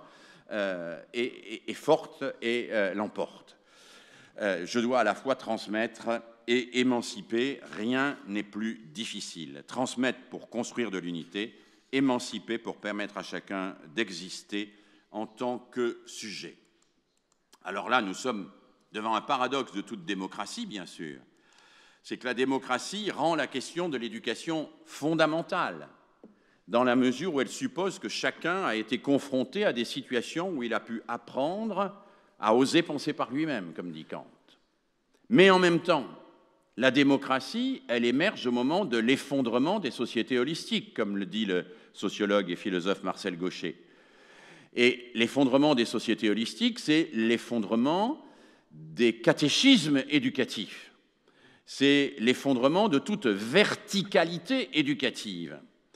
est forte et l'emporte. Je dois à la fois transmettre et émanciper, rien n'est plus difficile. Transmettre pour construire de l'unité, émanciper pour permettre à chacun d'exister en tant que sujet. Alors là, nous sommes devant un paradoxe de toute démocratie, bien sûr. C'est que la démocratie rend la question de l'éducation fondamentale, dans la mesure où elle suppose que chacun a été confronté à des situations où il a pu apprendre à oser penser par lui-même, comme dit Kant. Mais en même temps, la démocratie, elle émerge au moment de l'effondrement des sociétés holistiques, comme le dit le sociologue et philosophe Marcel Gauchet. Et l'effondrement des sociétés holistiques, c'est l'effondrement des catéchismes éducatifs. C'est l'effondrement de toute verticalité éducative.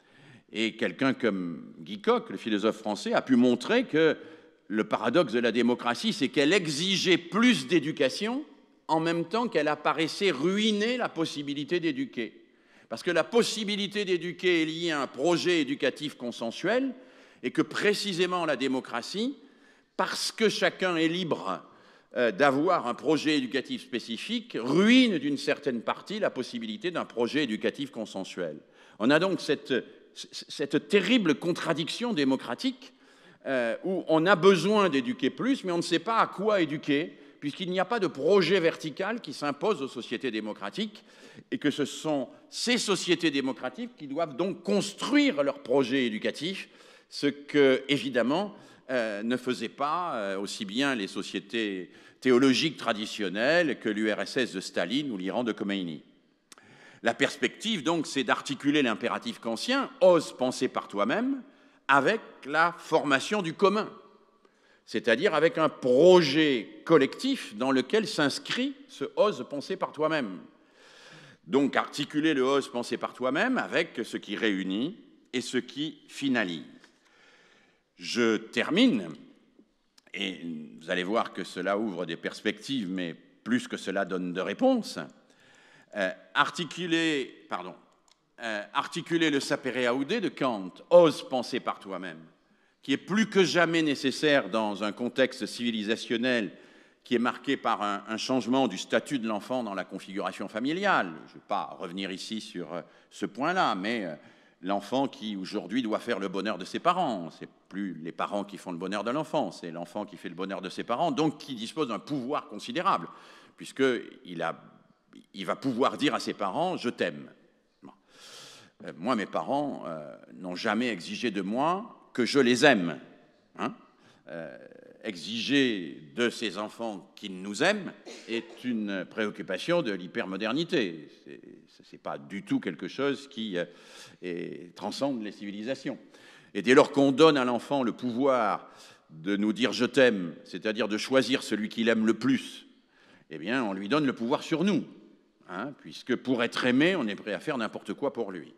Et quelqu'un comme Guy Coq, le philosophe français, a pu montrer que le paradoxe de la démocratie, c'est qu'elle exigeait plus d'éducation en même temps qu'elle apparaissait ruiner la possibilité d'éduquer. Parce que la possibilité d'éduquer est liée à un projet éducatif consensuel et que précisément la démocratie, parce que chacun est libre d'avoir un projet éducatif spécifique, ruine d'une certaine partie la possibilité d'un projet éducatif consensuel. On a donc cette terrible contradiction démocratique où on a besoin d'éduquer plus, mais on ne sait pas à quoi éduquer, puisqu'il n'y a pas de projet vertical qui s'impose aux sociétés démocratiques, et que ce sont ces sociétés démocratiques qui doivent donc construire leur projet éducatif, ce que, évidemment, ne faisaient pas aussi bien les sociétés théologiques traditionnelles que l'URSS de Staline ou l'Iran de Khomeini. La perspective, donc, c'est d'articuler l'impératif kantien, ose penser par toi-même, avec la formation du commun, c'est-à-dire avec un projet collectif dans lequel s'inscrit ce « ose penser par toi-même ». Donc articuler le « ose penser par toi-même » avec ce qui réunit et ce qui finalise. Je termine, et vous allez voir que cela ouvre des perspectives, mais plus que cela donne de réponses. Articuler le sapere aude de Kant, « ose penser par toi-même », qui est plus que jamais nécessaire dans un contexte civilisationnel qui est marqué par un changement du statut de l'enfant dans la configuration familiale. Je ne vais pas revenir ici sur ce point-là, mais l'enfant qui, aujourd'hui, doit faire le bonheur de ses parents. Ce n'est plus les parents qui font le bonheur de l'enfant, c'est l'enfant qui fait le bonheur de ses parents, donc qui dispose d'un pouvoir considérable, puisqu'il va pouvoir dire à ses parents « je t'aime ». Moi, mes parents n'ont jamais exigé de moi que je les aime. Hein. Exiger de ses enfants qu'ils nous aiment est une préoccupation de l'hypermodernité. Ce n'est pas du tout quelque chose qui transcende les civilisations. Et dès lors qu'on donne à l'enfant le pouvoir de nous dire « je t'aime », c'est-à-dire de choisir celui qu'il aime le plus, eh bien, on lui donne le pouvoir sur nous, hein, puisque pour être aimé, on est prêt à faire n'importe quoi pour lui.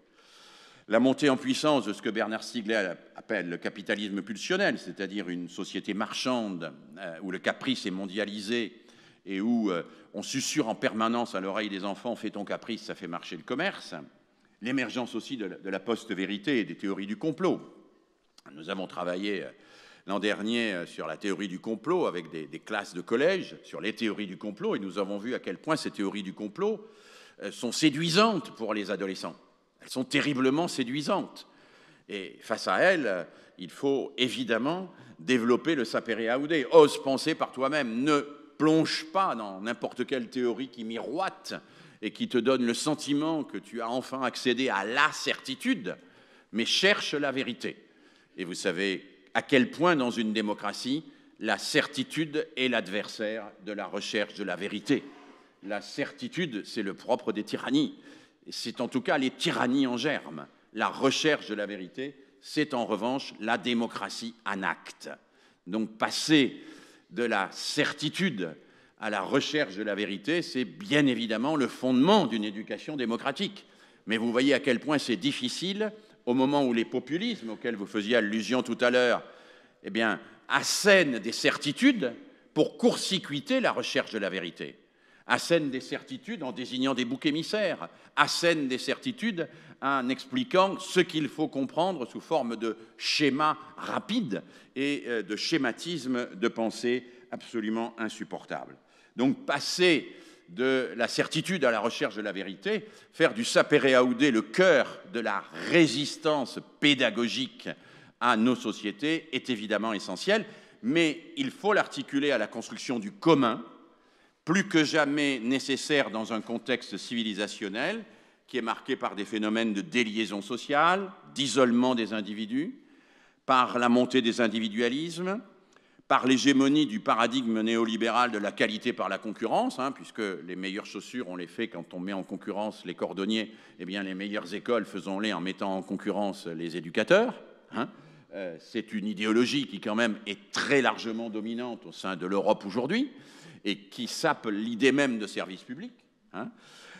La montée en puissance de ce que Bernard Stiegler appelle le capitalisme pulsionnel, c'est-à-dire une société marchande où le caprice est mondialisé et où on susurre en permanence à l'oreille des enfants « fais ton caprice, ça fait marcher le commerce », l'émergence aussi de la post-vérité et des théories du complot. Nous avons travaillé l'an dernier sur la théorie du complot avec des classes de collège, sur les théories du complot, et nous avons vu à quel point ces théories du complot sont séduisantes pour les adolescents. Elles sont terriblement séduisantes. Et face à elles, il faut évidemment développer le sapere aude. Ose penser par toi-même. Ne plonge pas dans n'importe quelle théorie qui miroite et qui te donne le sentiment que tu as enfin accédé à la certitude, mais cherche la vérité. Et vous savez à quel point, dans une démocratie, la certitude est l'adversaire de la recherche de la vérité. La certitude, c'est le propre des tyrannies. C'est en tout cas les tyrannies en germe. La recherche de la vérité, c'est en revanche la démocratie en acte. Donc passer de la certitude à la recherche de la vérité, c'est bien évidemment le fondement d'une éducation démocratique. Mais vous voyez à quel point c'est difficile au moment où les populismes, auxquels vous faisiez allusion tout à l'heure, eh bien, assènent des certitudes pour court-circuiter la recherche de la vérité. Assène des certitudes en désignant des boucs émissaires, assène des certitudes en expliquant ce qu'il faut comprendre sous forme de schémas rapides et de schématismes de pensée absolument insupportables. Donc passer de la certitude à la recherche de la vérité, faire du sapere aude le cœur de la résistance pédagogique à nos sociétés est évidemment essentiel, mais il faut l'articuler à la construction du commun, plus que jamais nécessaire dans un contexte civilisationnel qui est marqué par des phénomènes de déliaison sociale, d'isolement des individus, par la montée des individualismes, par l'hégémonie du paradigme néolibéral de la qualité par la concurrence, hein, puisque les meilleures chaussures, on les fait quand on met en concurrence les cordonniers, eh bien les meilleures écoles, faisons-les en mettant en concurrence les éducateurs. Hein. C'est une idéologie qui quand même est très largement dominante au sein de l'Europe aujourd'hui, et qui sape l'idée même de service public. Hein.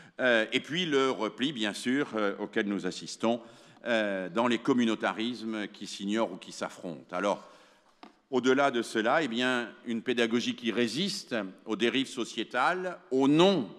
Et puis le repli, bien sûr, auquel nous assistons dans les communautarismes qui s'ignorent ou qui s'affrontent. Alors, au-delà de cela, eh bien, une pédagogie qui résiste aux dérives sociétales au nom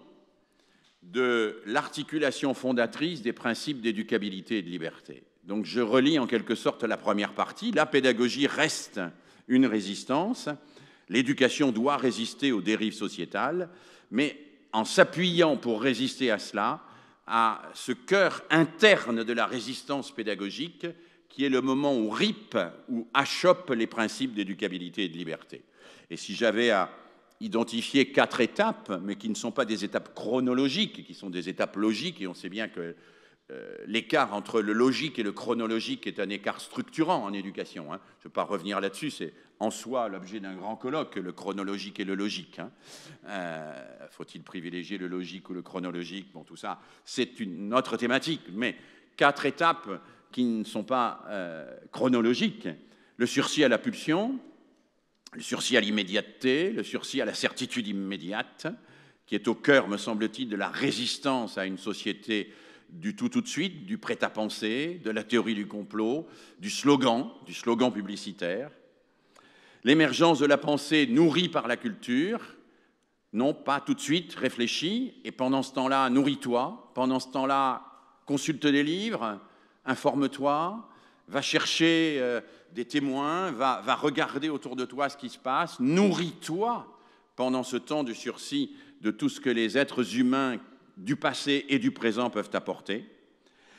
de l'articulation fondatrice des principes d'éducabilité et de liberté. Donc je relis en quelque sorte la première partie. La pédagogie reste une résistance. L'éducation doit résister aux dérives sociétales, mais en s'appuyant pour résister à cela, à ce cœur interne de la résistance pédagogique qui est le moment où ripent ou achoppent les principes d'éducabilité et de liberté. Et si j'avais à identifier 4 étapes, mais qui ne sont pas des étapes chronologiques, qui sont des étapes logiques, et on sait bien que l'écart entre le logique et le chronologique est un écart structurant en éducation. Hein. Je ne vais pas revenir là-dessus, c'est en soi l'objet d'un grand colloque, le chronologique et le logique. Hein. Faut-il privilégier le logique ou le chronologique? Bon, tout ça, c'est une autre thématique, mais 4 étapes qui ne sont pas chronologiques. Le sursis à la pulsion, le sursis à l'immédiateté, le sursis à la certitude immédiate, qui est au cœur, me semble-t-il, de la résistance à une société du tout de suite, du prêt-à-penser, de la théorie du complot, du slogan publicitaire. L'émergence de la pensée nourrie par la culture, non pas tout de suite réfléchie, et pendant ce temps-là, nourris-toi, pendant ce temps-là, consulte des livres, informe-toi, va chercher des témoins, va regarder autour de toi ce qui se passe, nourris-toi pendant ce temps du sursis de tout ce que les êtres humains du passé et du présent peuvent apporter.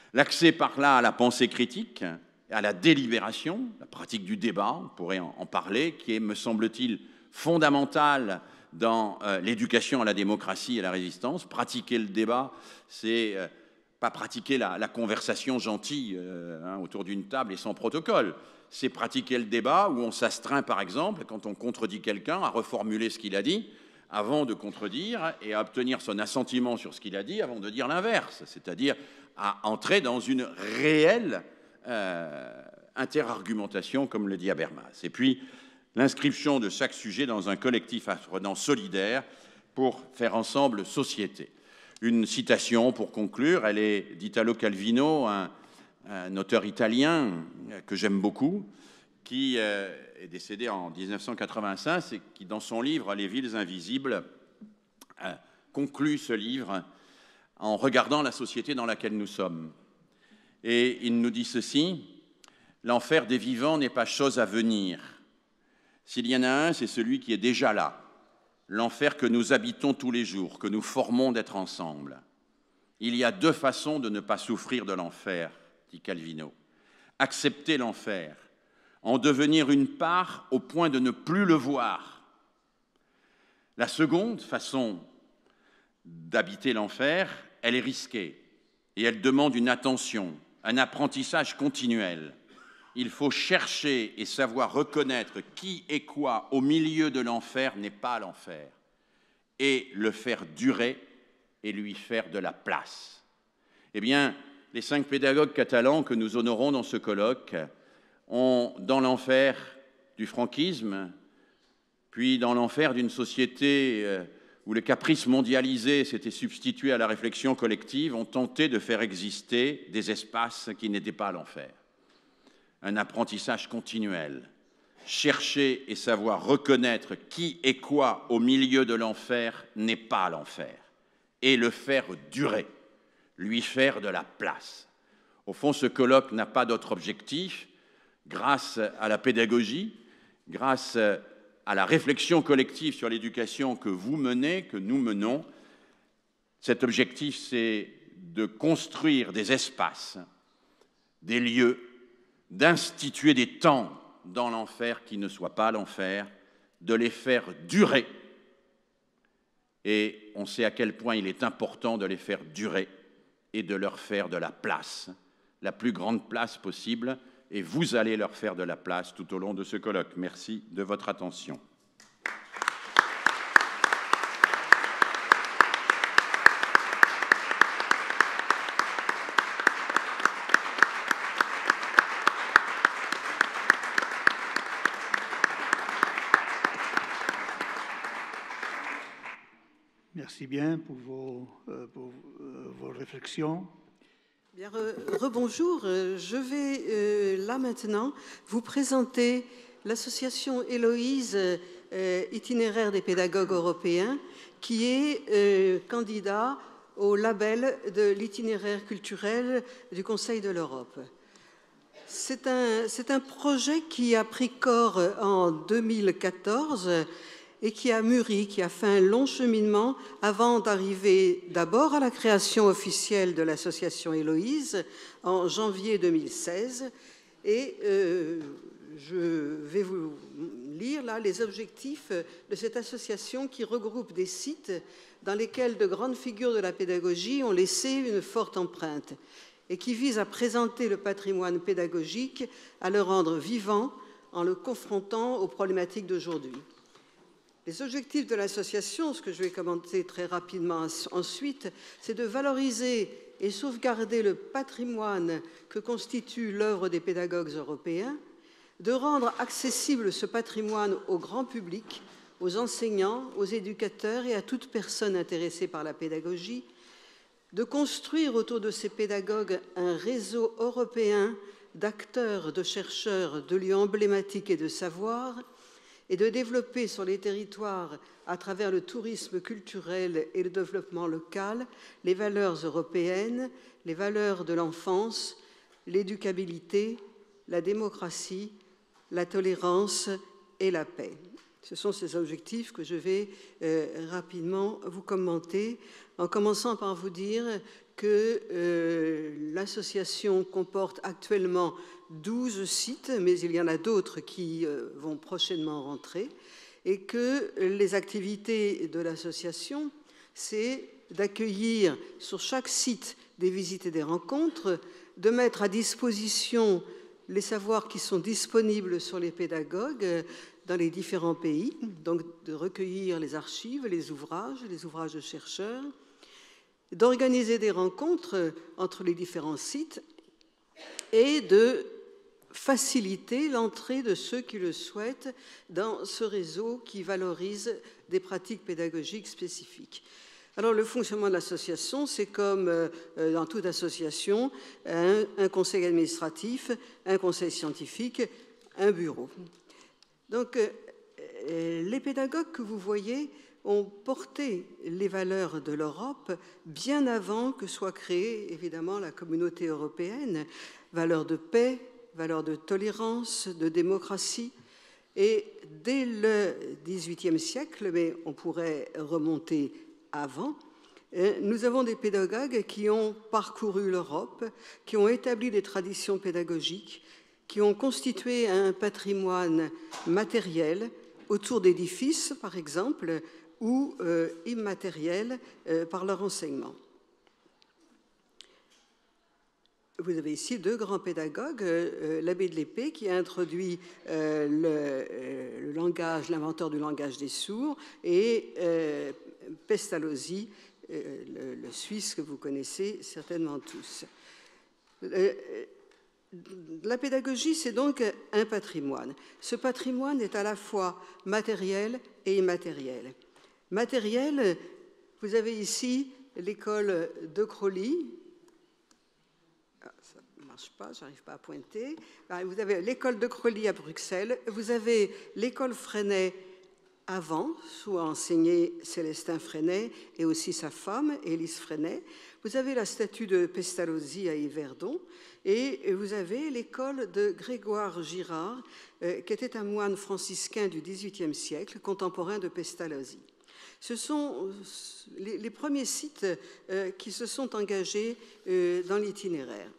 L'accès par là à la pensée critique, à la délibération, la pratique du débat, on pourrait en parler, qui est, me semble-t-il, fondamentale dans l'éducation à la démocratie et à la résistance. Pratiquer le débat, c'est pas pratiquer la conversation gentille autour d'une table et sans protocole. C'est pratiquer le débat où on s'astreint, par exemple, quand on contredit quelqu'un, à reformuler ce qu'il a dit avant de contredire et à obtenir son assentiment sur ce qu'il a dit avant de dire l'inverse, c'est-à-dire à entrer dans une réelle interargumentation, comme le dit Habermas. Et puis, l'inscription de chaque sujet dans un collectif apprenant solidaire pour faire ensemble société. Une citation pour conclure, elle est d'Italo Calvino, un auteur italien que j'aime beaucoup, qui est décédé en 1985 et qui, dans son livre « Les villes invisibles », conclut ce livre en regardant la société dans laquelle nous sommes. Et il nous dit ceci: « L'enfer des vivants n'est pas chose à venir. S'il y en a un, c'est celui qui est déjà là, l'enfer que nous habitons tous les jours, que nous formons d'être ensemble. Il y a deux façons de ne pas souffrir de l'enfer, dit Calvino. Accepter l'enfer, en devenir une part au point de ne plus le voir. La seconde façon d'habiter l'enfer, elle est risquée et elle demande une attention, un apprentissage continuel. Il faut chercher et savoir reconnaître qui et quoi au milieu de l'enfer n'est pas l'enfer et le faire durer et lui faire de la place. » Eh bien, les 5 pédagogues catalans que nous honorons dans ce colloque ont, dans l'enfer du franquisme, puis dans l'enfer d'une société où le caprice mondialisé s'était substitué à la réflexion collective, ont tenté de faire exister des espaces qui n'étaient pas l'enfer. Un apprentissage continuel, chercher et savoir reconnaître qui et quoi au milieu de l'enfer n'est pas l'enfer, et le faire durer, lui faire de la place. Au fond, ce colloque n'a pas d'autre objectif. Grâce à la pédagogie, grâce à la réflexion collective sur l'éducation que vous menez, que nous menons, cet objectif, c'est de construire des espaces, des lieux, d'instituer des temps dans l'enfer qui ne soient pas l'enfer, de les faire durer. Et on sait à quel point il est important de les faire durer et de leur faire de la place, la plus grande place possible, et vous allez leur faire de la place tout au long de ce colloque. Merci de votre attention. Merci bien pour vos réflexions. Bien, rebonjour. Je vais là maintenant vous présenter l'association Héloïse, itinéraire des pédagogues européens, qui est candidat au label de l'itinéraire culturel du Conseil de l'Europe. C'est un projet qui a pris corps en 2014 et qui a mûri, qui a fait un long cheminement avant d'arriver d'abord à la création officielle de l'association Héloïse en janvier 2016. Et je vais vous lire là les objectifs de cette association qui regroupe des sites dans lesquels de grandes figures de la pédagogie ont laissé une forte empreinte et qui vise à présenter le patrimoine pédagogique, à le rendre vivant en le confrontant aux problématiques d'aujourd'hui. Les objectifs de l'association, ce que je vais commenter très rapidement ensuite, c'est de valoriser et sauvegarder le patrimoine que constitue l'œuvre des pédagogues européens, de rendre accessible ce patrimoine au grand public, aux enseignants, aux éducateurs et à toute personne intéressée par la pédagogie, de construire autour de ces pédagogues un réseau européen d'acteurs, de chercheurs, de lieux emblématiques et de savoir, et de développer sur les territoires, à travers le tourisme culturel et le développement local, les valeurs européennes, les valeurs de l'enfance, l'éducabilité, la démocratie, la tolérance et la paix. Ce sont ces objectifs que je vais rapidement vous commenter, en commençant par vous dire que l'association comporte actuellement 12 sites, mais il y en a d'autres qui vont prochainement rentrer, et que les activités de l'association, c'est d'accueillir sur chaque site des visites et des rencontres, de mettre à disposition les savoirs qui sont disponibles sur les pédagogues dans les différents pays, donc de recueillir les archives, les ouvrages de chercheurs, d'organiser des rencontres entre les différents sites et de faciliter l'entrée de ceux qui le souhaitent dans ce réseau qui valorise des pratiques pédagogiques spécifiques. Alors, le fonctionnement de l'association, c'est comme dans toute association, un conseil administratif, un conseil scientifique, un bureau. Donc, les pédagogues que vous voyez ont porté les valeurs de l'Europe bien avant que soit créée, évidemment, la communauté européenne, valeurs de paix, valeurs de tolérance, de démocratie. Et dès le XVIIIe siècle, mais on pourrait remonter avant, nous avons des pédagogues qui ont parcouru l'Europe, qui ont établi des traditions pédagogiques, qui ont constitué un patrimoine matériel autour d'édifices, par exemple, ou immatériel par leur enseignement. Vous avez ici deux grands pédagogues, l'abbé de l'Épée qui a introduit le langage, l'inventeur du langage des sourds, et Pestalozzi, le Suisse que vous connaissez certainement tous. La pédagogie, c'est donc un patrimoine. Ce patrimoine est à la fois matériel et immatériel. Matériel, vous avez ici l'école de Crolly. Ça ne marche pas, je n'arrive pas à pointer. Vous avez l'école de Crolly à Bruxelles. Vous avez l'école Freinet avant, où a enseigné Célestin Freinet et aussi sa femme, Élise Freinet. Vous avez la statue de Pestalozzi à Yverdon. Et vous avez l'école de Grégoire Girard, qui était un moine franciscain du XVIIIe siècle, contemporain de Pestalozzi. Ce sont les premiers sites qui se sont engagés dans l'itinéraire.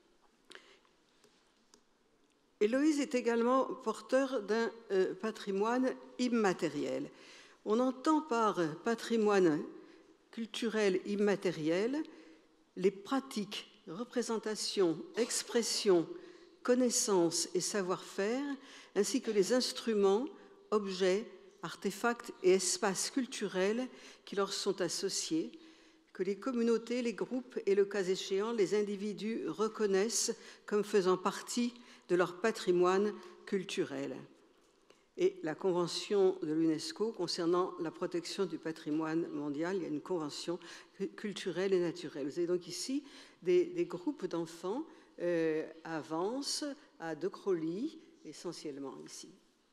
Héloïse est également porteur d'un patrimoine immatériel. On entend par patrimoine culturel immatériel les pratiques, représentations, expressions, connaissances et savoir-faire, ainsi que les instruments, objets, artefacts et espaces culturels qui leur sont associés, que les communautés, les groupes et, le cas échéant, les individus reconnaissent comme faisant partie de leur patrimoine culturel. Et la Convention de l'UNESCO concernant la protection du patrimoine mondial, il y a une convention culturelle et naturelle. Vous avez donc ici des groupes d'enfants à Vence, à De Crolly, essentiellement ici.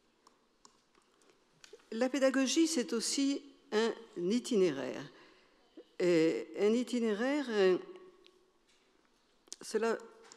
La pédagogie, c'est aussi un itinéraire. Un itinéraire, cela...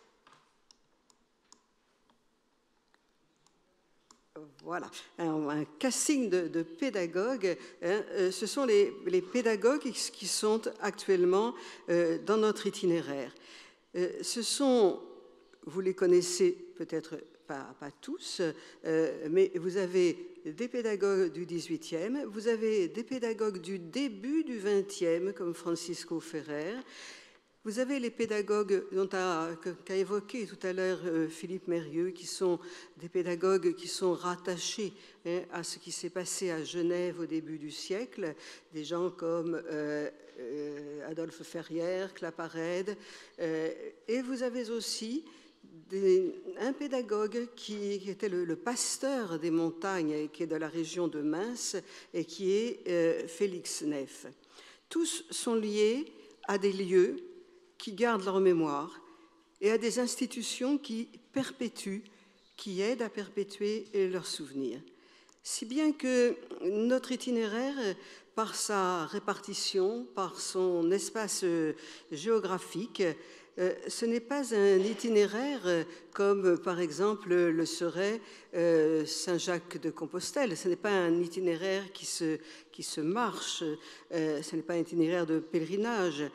Voilà, un casting de pédagogues. Ce sont les pédagogues qui sont actuellement dans notre itinéraire. Ce sont, vous les connaissez peut-être pas tous, mais vous avez des pédagogues du XVIIIe, vous avez des pédagogues du début du XXe, comme Francisco Ferrer. Vous avez les pédagogues qu'a évoqué tout à l'heure Philippe Mérieux, qui sont des pédagogues qui sont rattachés à ce qui s'est passé à Genève au début du siècle, des gens comme Adolphe Ferrière, Claparède, et vous avez aussi un pédagogue qui était le pasteur des montagnes, qui est de la région de Mins, et qui est Félix Neff. Tous sont liés à des lieux qui gardent leur mémoire et à des institutions qui perpétuent, qui aident à perpétuer leurs souvenirs. Si bien que notre itinéraire, par sa répartition, par son espace géographique, ce n'est pas un itinéraire comme, par exemple, le serait Saint-Jacques de Compostelle. Ce n'est pas un itinéraire qui se marche, ce n'est pas un itinéraire de pèlerinage.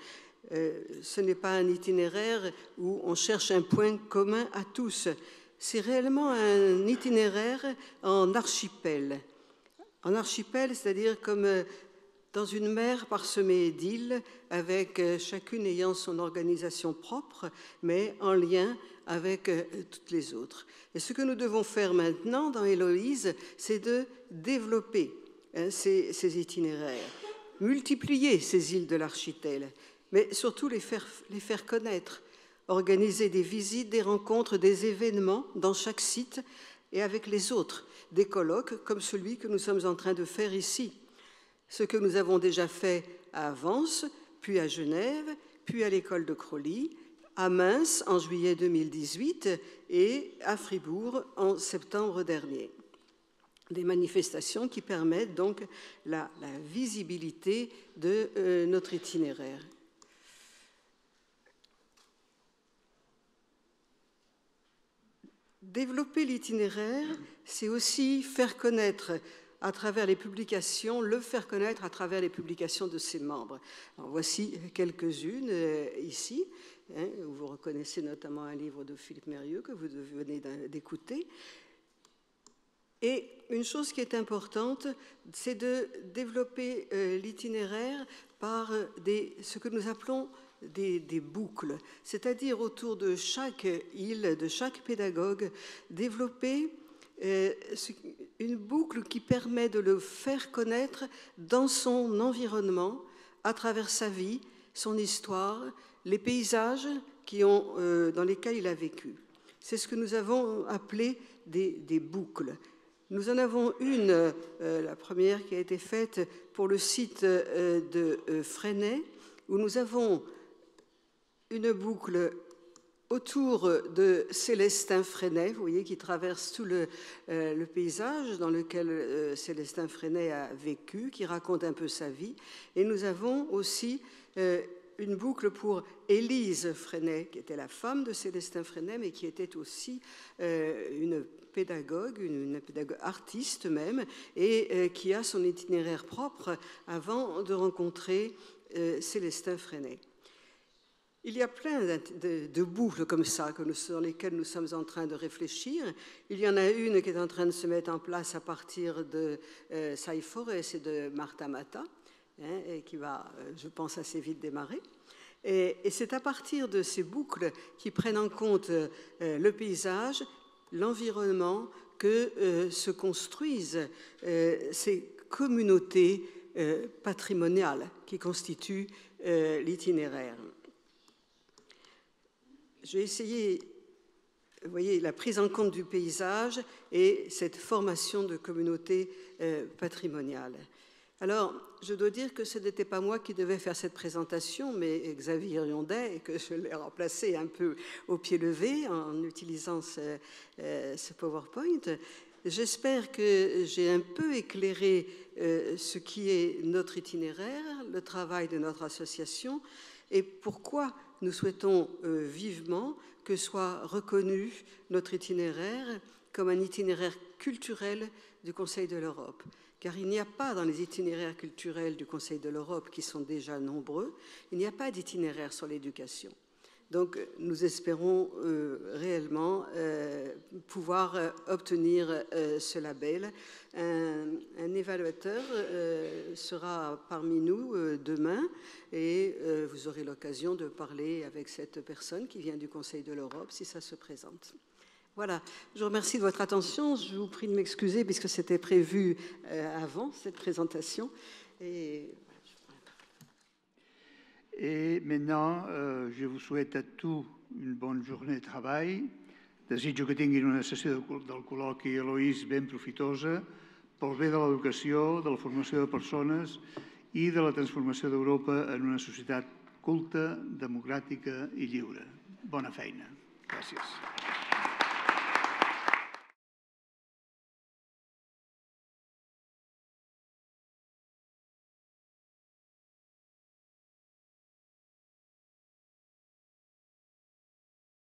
Ce n'est pas un itinéraire où on cherche un point commun à tous. C'est réellement un itinéraire en archipel. En archipel, c'est-à-dire comme dans une mer parsemée d'îles, avec chacune ayant son organisation propre, mais en lien avec toutes les autres. Et ce que nous devons faire maintenant dans Héloïse, c'est de développer ces itinéraires, multiplier ces îles de l'archipel, mais surtout les faire connaître, organiser des visites, des rencontres, des événements dans chaque site et avec les autres, des colloques comme celui que nous sommes en train de faire ici. Ce que nous avons déjà fait à Vence, puis à Genève, puis à l'école de Crolly, à Mins en juillet 2018 et à Fribourg en septembre dernier. Des manifestations qui permettent donc la visibilité de notre itinéraire. Développer l'itinéraire, c'est aussi faire connaître à travers les publications, le faire connaître à travers les publications de ses membres. Alors, voici quelques-unes ici, où vous reconnaissez notamment un livre de Philippe Mérieux que vous venez d'écouter. Et une chose qui est importante, c'est de développer l'itinéraire par ce que nous appelons des boucles, c'est-à-dire autour de chaque île, de chaque pédagogue, développer une boucle qui permet de le faire connaître dans son environnement, à travers sa vie, son histoire, les paysages dans lesquels il a vécu. C'est ce que nous avons appelé des boucles. Nous en avons une, la première qui a été faite pour le site de Fresnay, où nous avons une boucle autour de Célestin Fresnay, vous voyez, qui traverse tout le paysage dans lequel Célestin Fresnay a vécu, qui raconte un peu sa vie. Et nous avons aussi une boucle pour Élise Fresnay, qui était la femme de Célestin Fresnay, mais qui était aussi une pédagogue artiste même, et qui a son itinéraire propre avant de rencontrer Célestin Fresnay. Il y a plein de boucles comme ça sur lesquelles nous sommes en train de réfléchir. Il y en a une qui est en train de se mettre en place à partir de Saifores et de Marta Mata, et qui va, je pense, assez vite démarrer. Et c'est à partir de ces boucles qui prennent en compte le paysage, l'environnement, que se construisent ces communautés patrimoniales qui constituent l'itinéraire. J'ai essayé, vous voyez, la prise en compte du paysage et cette formation de communauté patrimoniale. Alors, je dois dire que ce n'était pas moi qui devais faire cette présentation, mais Xavier Riondet, et que je l'ai remplacé un peu au pied levé en utilisant ce PowerPoint. J'espère que j'ai un peu éclairé ce qui est notre itinéraire, le travail de notre association, et pourquoi nous souhaitons vivement que soit reconnu notre itinéraire comme un itinéraire culturel du Conseil de l'Europe. Car il n'y a pas dans les itinéraires culturels du Conseil de l'Europe, qui sont déjà nombreux, il n'y a pas d'itinéraire sur l'éducation. Donc nous espérons réellement pouvoir obtenir ce label. Un évaluateur sera parmi nous demain et vous aurez l'occasion de parler avec cette personne qui vient du Conseil de l'Europe si ça se présente. Voilà, je vous remercie de votre attention. Je vous prie de m'excuser puisque c'était prévu avant cette présentation. Et maintenant, je vous souhaite a tous une bonne journée de treball. Desitjo que tinguin una sessió del col·loqui Héloïse ben profitosa pel bé de l'educació, de la formació de persones i de la transformació d'Europa en una societat culta, democràtica i lliure. Bona feina. Gràcies.